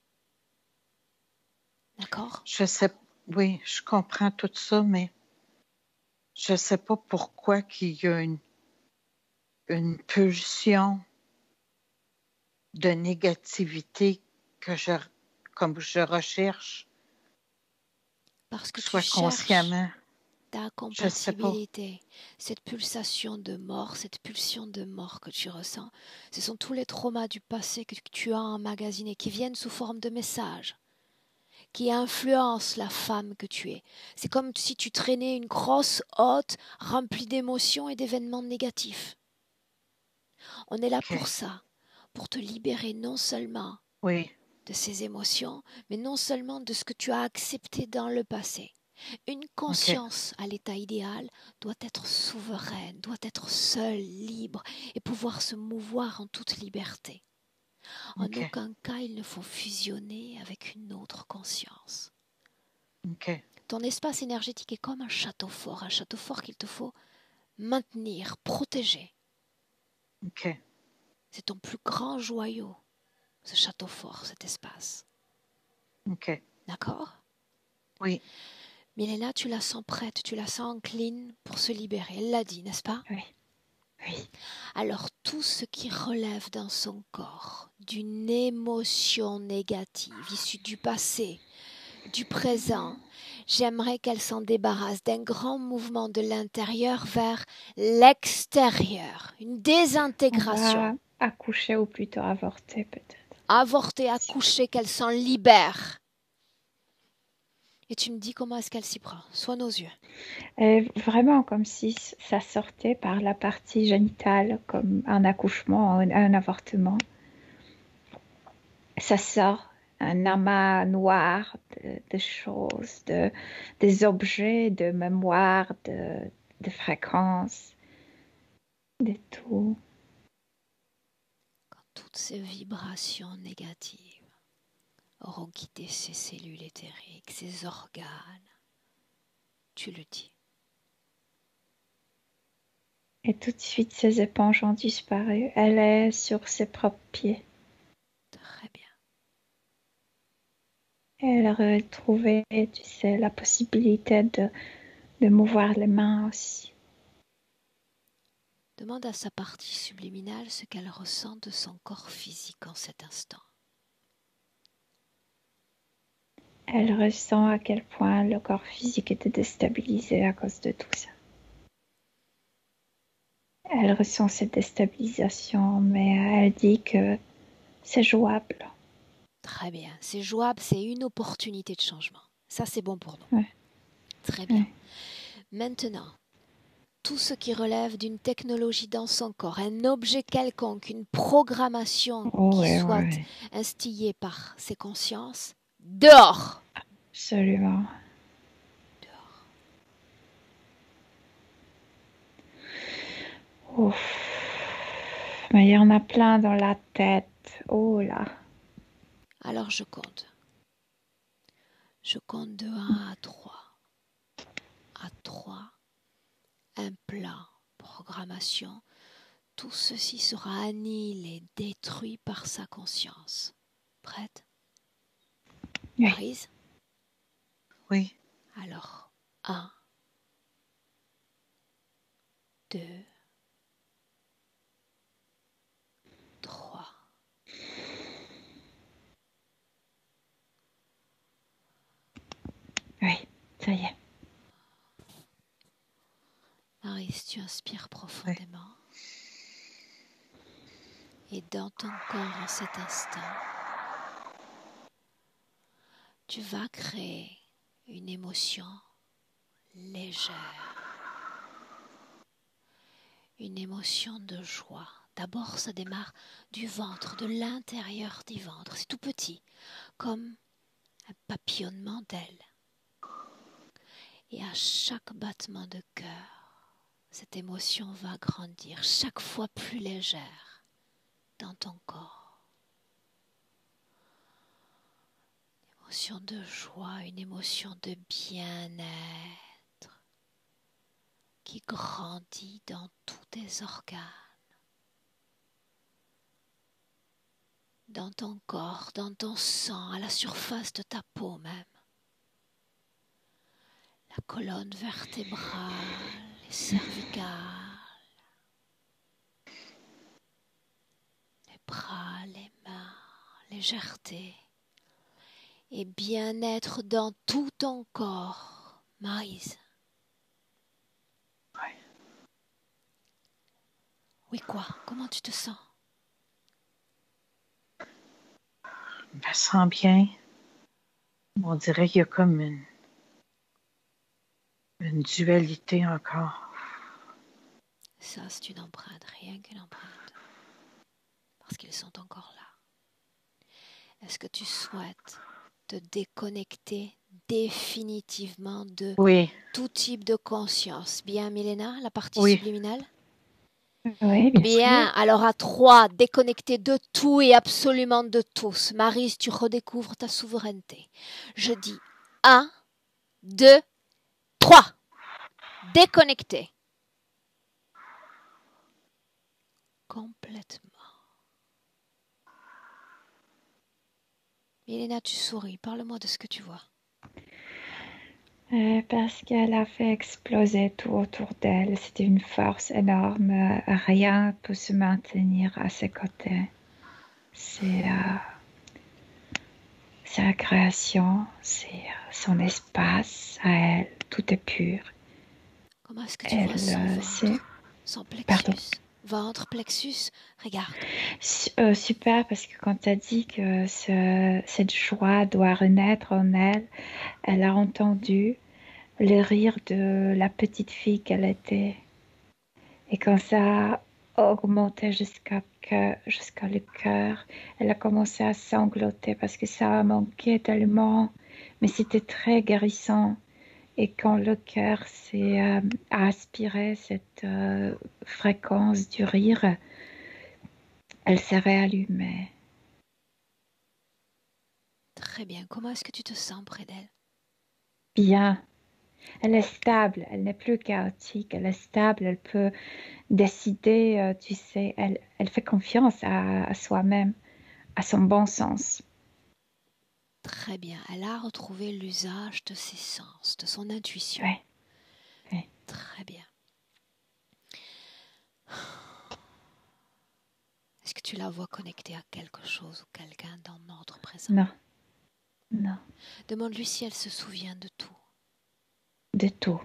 D'accord? Je sais, oui, je comprends tout ça, mais je ne sais pas pourquoi qu'il y a une, une pulsion de négativité que je, comme je recherche. Parce que soit tu consciemment. Ta compatibilité, cette pulsation de mort, cette pulsion de mort que tu ressens, ce sont tous les traumas du passé que tu as emmagasinés, qui viennent sous forme de messages, qui influencent la femme que tu es. C'est comme si tu traînais une grosse hotte remplie d'émotions et d'événements négatifs. On est là okay. pour ça, pour te libérer non seulement oui. de ces émotions, mais non seulement de ce que tu as accepté dans le passé. Une conscience okay. à l'état idéal doit être souveraine, doit être seule, libre et pouvoir se mouvoir en toute liberté. En okay. aucun cas, il ne faut fusionner avec une autre conscience. Okay. Ton espace énergétique est comme un château fort, un château fort qu'il te faut maintenir, protéger. Okay. C'est ton plus grand joyau, ce château fort, cet espace. Okay. D'accord? Oui. Milena, tu la sens prête, tu la sens encline pour se libérer. Elle l'a dit, n'est-ce pas? Oui. Oui. Alors, tout tout ce qui relève dans son corps d'une émotion négative issue du passé, du présent, j'aimerais qu'elle s'en débarrasse d'un grand mouvement de l'intérieur vers l'extérieur, une désintégration. On va accoucher ou plutôt avorter peut-être. Avorter, accoucher, qu'elle s'en libère. Et tu me dis comment est-ce qu'elle s'y prend, soit nos yeux. Et vraiment comme si ça sortait par la partie génitale, comme un accouchement, un, un avortement. Ça sort un amas noir de, de choses, de, des objets, de mémoire, de, de fréquences, de tout. Quand toutes ces vibrations négatives auront quitté ces cellules éthériques, ces organes, tu le dis. Et tout de suite, ces éponges ont disparu. Elle est sur ses propres pieds. Très bien. Elle a retrouvé, tu sais, la possibilité de, de mouvoir les mains aussi. Demande à sa partie subliminale ce qu'elle ressent de son corps physique en cet instant. Elle ressent à quel point le corps physique était déstabilisé à cause de tout ça. Elle ressent cette déstabilisation, mais elle dit que c'est jouable. Très bien, c'est jouable, c'est une opportunité de changement. Ça, c'est bon pour nous. Ouais. Très bien. Ouais. Maintenant, tout ce qui relève d'une technologie dans son corps, un objet quelconque, une programmation Oh, qui ouais, soit ouais. instillée par ses consciences, dehors. Absolument. Dehors. Ouf. Mais il y en a plein dans la tête. Oh là. Alors je compte. Je compte de un à trois. À trois, un plan, programmation. Tout ceci sera annihilé, détruit par sa conscience. Prête? Oui. Maryse? Oui. Alors, un, deux, trois. Oui, ça y est. Maryse, tu inspires profondément. Oui. Et dans ton corps, en cet instant, tu vas créer une émotion légère. Une émotion de joie. D'abord, ça démarre du ventre, de l'intérieur du ventre. C'est tout petit, comme un papillonnement d'ailes. Et à chaque battement de cœur, cette émotion va grandir, chaque fois plus légère dans ton corps. Une émotion de joie, une émotion de bien-être qui grandit dans tous tes organes. Dans ton corps, dans ton sang, à la surface de ta peau même. La colonne vertébrale, les cervicales, les bras, les mains, légèreté et bien-être dans tout ton corps, Maryse. Oui. Oui, quoi? Comment tu te sens? Je me sens bien. On dirait qu'il y a comme une, une dualité encore. Ça, c'est une empreinte, rien qu'une empreinte. Parce qu'ils sont encore là. Est-ce que tu souhaites te déconnecter définitivement de Oui. tout type de conscience? Bien, Milena, la partie Oui. subliminale? Oui, bien, Bien, sûr. Alors à trois, déconnecté de tout et absolument de tous. Maryse, tu redécouvres ta souveraineté. Je dis un, deux, trois. Déconnecté. Complètement. Milena, tu souris. Parle-moi de ce que tu vois. Euh, parce qu'elle a fait exploser tout autour d'elle. C'était une force énorme. Euh, rien peut se maintenir à ses côtés. C'est euh, sa création, c'est euh, son espace à elle. Tout est pur. Comment est-ce que tu Elle, vois son euh, ventre, c'est... son Pardon. plexus? Ventre, plexus, regarde. Su- euh, super, parce que quand tu as dit que ce- cette joie doit renaître en elle, elle a entendu le rire de la petite fille qu'elle était. Et quand ça a augmenté jusqu'à que- jusqu'à le cœur, elle a commencé à sangloter parce que ça a manqué tellement, mais c'était très guérissant. Et quand le cœur s'est euh, a aspiré cette euh, fréquence du rire, elle s'est réallumée. Très bien. Comment est-ce que tu te sens près d'elle? Bien. Elle est stable, elle n'est plus chaotique, elle est stable, elle peut décider, euh, tu sais, elle, elle fait confiance à, à soi-même, à son bon sens. Très bien. Elle a retrouvé l'usage de ses sens, de son intuition. Ouais, ouais. Très bien. Est-ce que tu la vois connectée à quelque chose ou quelqu'un dans notre présent? Non, non, Demande-lui si elle se souvient de tout. de tout.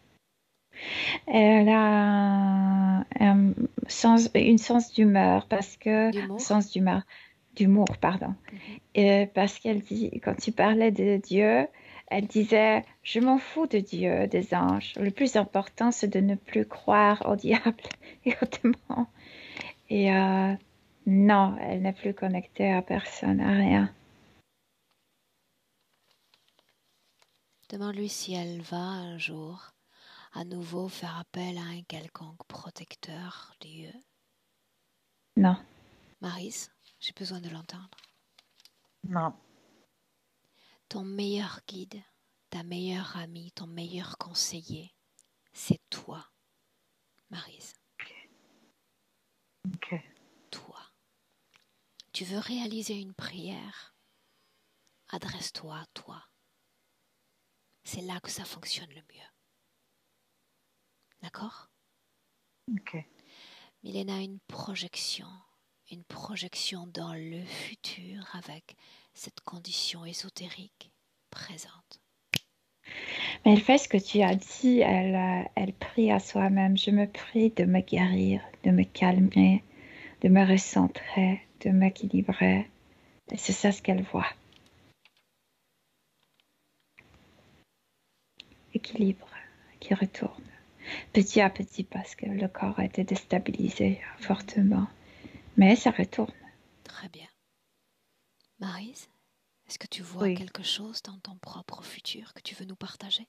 Elle a un sens, une sens d'humeur parce que D'humour? sens d'humeur, d'humour, pardon. Mhm. Et parce qu'elle dit, quand tu parlais de Dieu, elle disait, je m'en fous de Dieu, des anges. Le plus important, c'est de ne plus croire au diable et au démon. Et euh, non, elle n'est plus connectée à personne, à rien. Demande-lui si elle va un jour à nouveau faire appel à un quelconque protecteur, Dieu. Non. Maryse, j'ai besoin de l'entendre. Non. Ton meilleur guide, ta meilleure amie, ton meilleur conseiller, c'est toi, Maryse. OK. Toi. Tu veux réaliser une prière? Adresse-toi à toi. C'est là que ça fonctionne le mieux. D'accord? OK. Milena a une projection, une projection dans le futur avec cette condition ésotérique présente. Mais elle fait ce que tu as dit, elle, euh, elle prie à soi-même. Je me prie de me guérir, de me calmer, de me recentrer, de m'équilibrer. Et c'est ça ce qu'elle voit. Équilibre qui retourne. Petit à petit parce que le corps a été déstabilisé fortement. Mais ça retourne. Très bien. Maryse, est-ce que tu vois Oui. quelque chose dans ton propre futur que tu veux nous partager?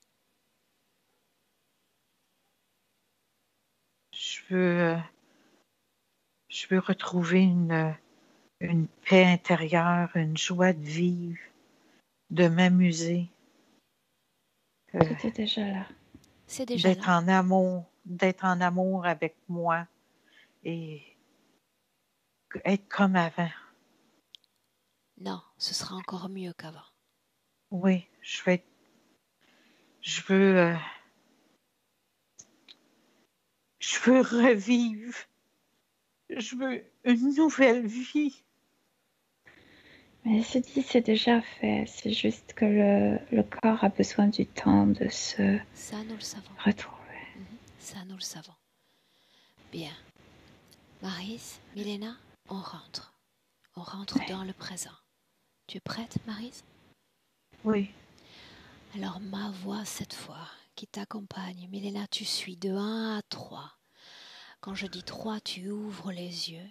Je veux, euh, je veux retrouver une, une paix intérieure, une joie de vivre, de m'amuser. Euh, Tout est déjà là. C'est déjà d'être là. en amour, d'être en amour avec moi et être comme avant. Non, ce sera encore mieux qu'avant. Oui, je vais être, je veux, euh, je veux revivre. Je veux une nouvelle vie. Mais je dis, c'est déjà fait. C'est juste que le, le corps a besoin du temps de se Ça, nous le savons. retrouver. Mm-hmm. Ça, nous le savons. Bien. Maryse, Milena, on rentre. On rentre Ouais. dans le présent. Tu es prête, Maryse? Oui. Alors, ma voix cette fois qui t'accompagne. Milena, tu suis de un à trois. Quand je dis trois, tu ouvres les yeux.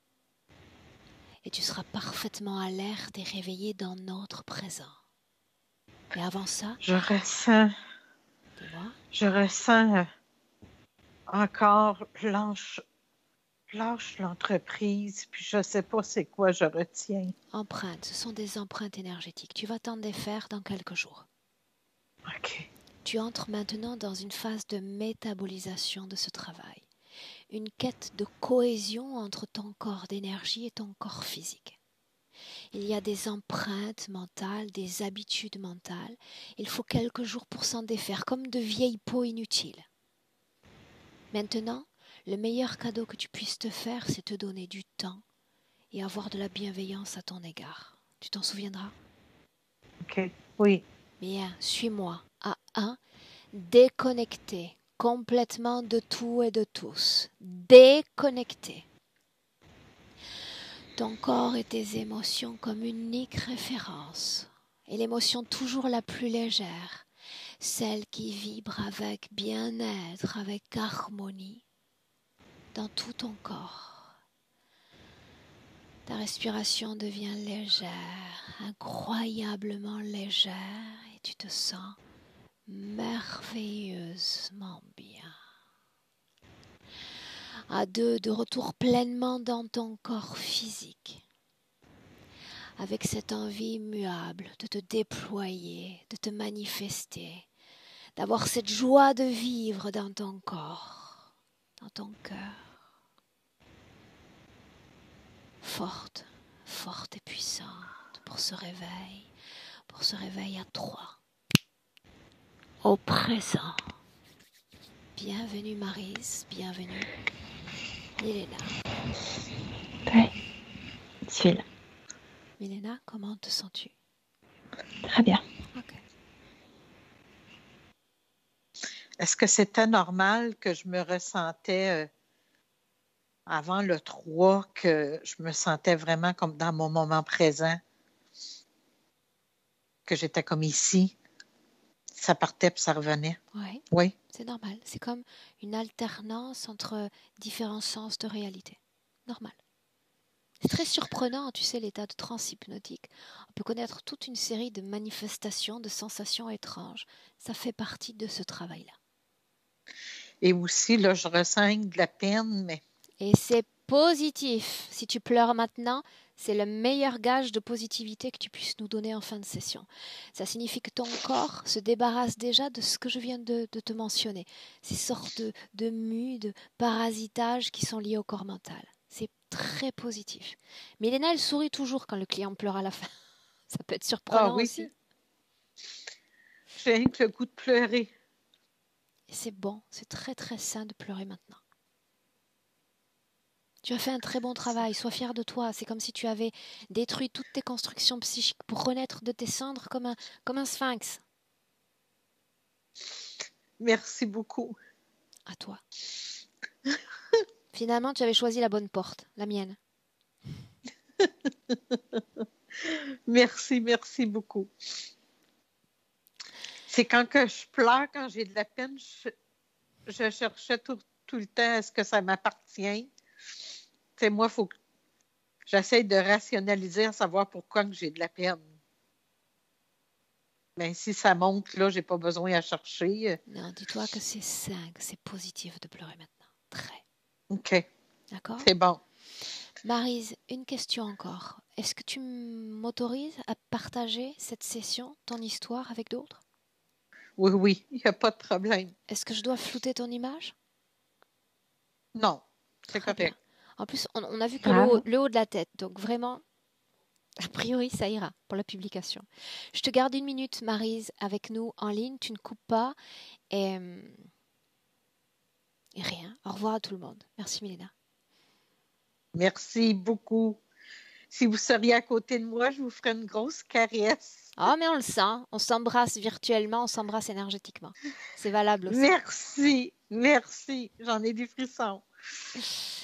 Et tu seras parfaitement alerte et réveillée dans notre présent. Mais avant ça, Je ressens, dis-moi. je ressens euh, encore lâche, lâche l'entreprise, puis je sais pas c'est quoi je retiens. Empreintes, ce sont des empreintes énergétiques. Tu vas t'en défaire dans quelques jours. OK. Tu entres maintenant dans une phase de métabolisation de ce travail. Une quête de cohésion entre ton corps d'énergie et ton corps physique. Il y a des empreintes mentales, des habitudes mentales. Il faut quelques jours pour s'en défaire, comme de vieilles peaux inutiles. Maintenant, le meilleur cadeau que tu puisses te faire, c'est te donner du temps et avoir de la bienveillance à ton égard. Tu t'en souviendras? OK, oui. Bien, suis-moi. À un, déconnecter complètement de tout et de tous. Déconnecter. Ton corps et tes émotions comme unique référence. Et l'émotion toujours la plus légère, celle qui vibre avec bien-être, avec harmonie, dans tout ton corps. Ta respiration devient légère, incroyablement légère, et tu te sens merveilleusement bien. À deux, de retour pleinement dans ton corps physique, avec cette envie immuable de te déployer, de te manifester, d'avoir cette joie de vivre dans ton corps, dans ton cœur. Forte, forte et puissante pour ce réveil, pour ce réveil à trois. Au présent. Bienvenue Maryse, bienvenue Milena. Oui, je suis là. Milena, comment te sens-tu? Très bien. Ok. Est-ce que c'était normal que je me ressentais euh, avant le trois, que je me sentais vraiment comme dans mon moment présent, que j'étais comme ici, ça partait puis ça revenait? Ouais, Oui. c'est normal. C'est comme une alternance entre différents sens de réalité. Normal. C'est très surprenant, tu sais, l'état de transe hypnotique. On peut connaître toute une série de manifestations, de sensations étranges. Ça fait partie de ce travail-là. Et aussi, là, je ressens de la peine, mais... Et c'est positif. Si tu pleures maintenant, c'est le meilleur gage de positivité que tu puisses nous donner en fin de session. Ça signifie que ton corps se débarrasse déjà de ce que je viens de, de te mentionner. Ces sortes de, de mus, de parasitages qui sont liés au corps mental. C'est très positif. Milena, elle sourit toujours quand le client pleure à la fin. Ça peut être surprenant ah, oui. aussi. J'ai rien que le goût de pleurer. Et c'est bon, c'est très très sain de pleurer maintenant. Tu as fait un très bon travail, sois fier de toi. C'est comme si tu avais détruit toutes tes constructions psychiques pour renaître de tes cendres comme un, comme un sphinx. Merci beaucoup. À toi. Finalement, tu avais choisi la bonne porte, la mienne. Merci, merci beaucoup. C'est quand que je pleure, quand j'ai de la peine, je, je cherchais tout, tout le temps, est-ce que ça m'appartient? C'est moi, il faut que j'essaie de rationaliser, à savoir pourquoi que j'ai de la peine. Mais si ça monte, là, j'ai pas besoin à chercher. Non, dis-toi que c'est sain, que c'est positif de pleurer maintenant. Très. OK. D'accord? C'est bon. Maryse, une question encore. Est-ce que tu m'autorises à partager cette session, ton histoire, avec d'autres? Oui, oui, il n'y a pas de problème. Est-ce que je dois flouter ton image? Non, c'est Très correct. bien. En plus, on, on a vu que le haut, le haut de la tête, donc vraiment, a priori, ça ira pour la publication. Je te garde une minute, Maryse, avec nous en ligne. Tu ne coupes pas. Et, et rien. Au revoir à tout le monde. Merci, Milena. Merci beaucoup. Si vous seriez à côté de moi, je vous ferais une grosse caresse. Ah, oh, mais on le sent. On s'embrasse virtuellement, on s'embrasse énergétiquement. C'est valable aussi. Merci, merci. J'en ai des frissons.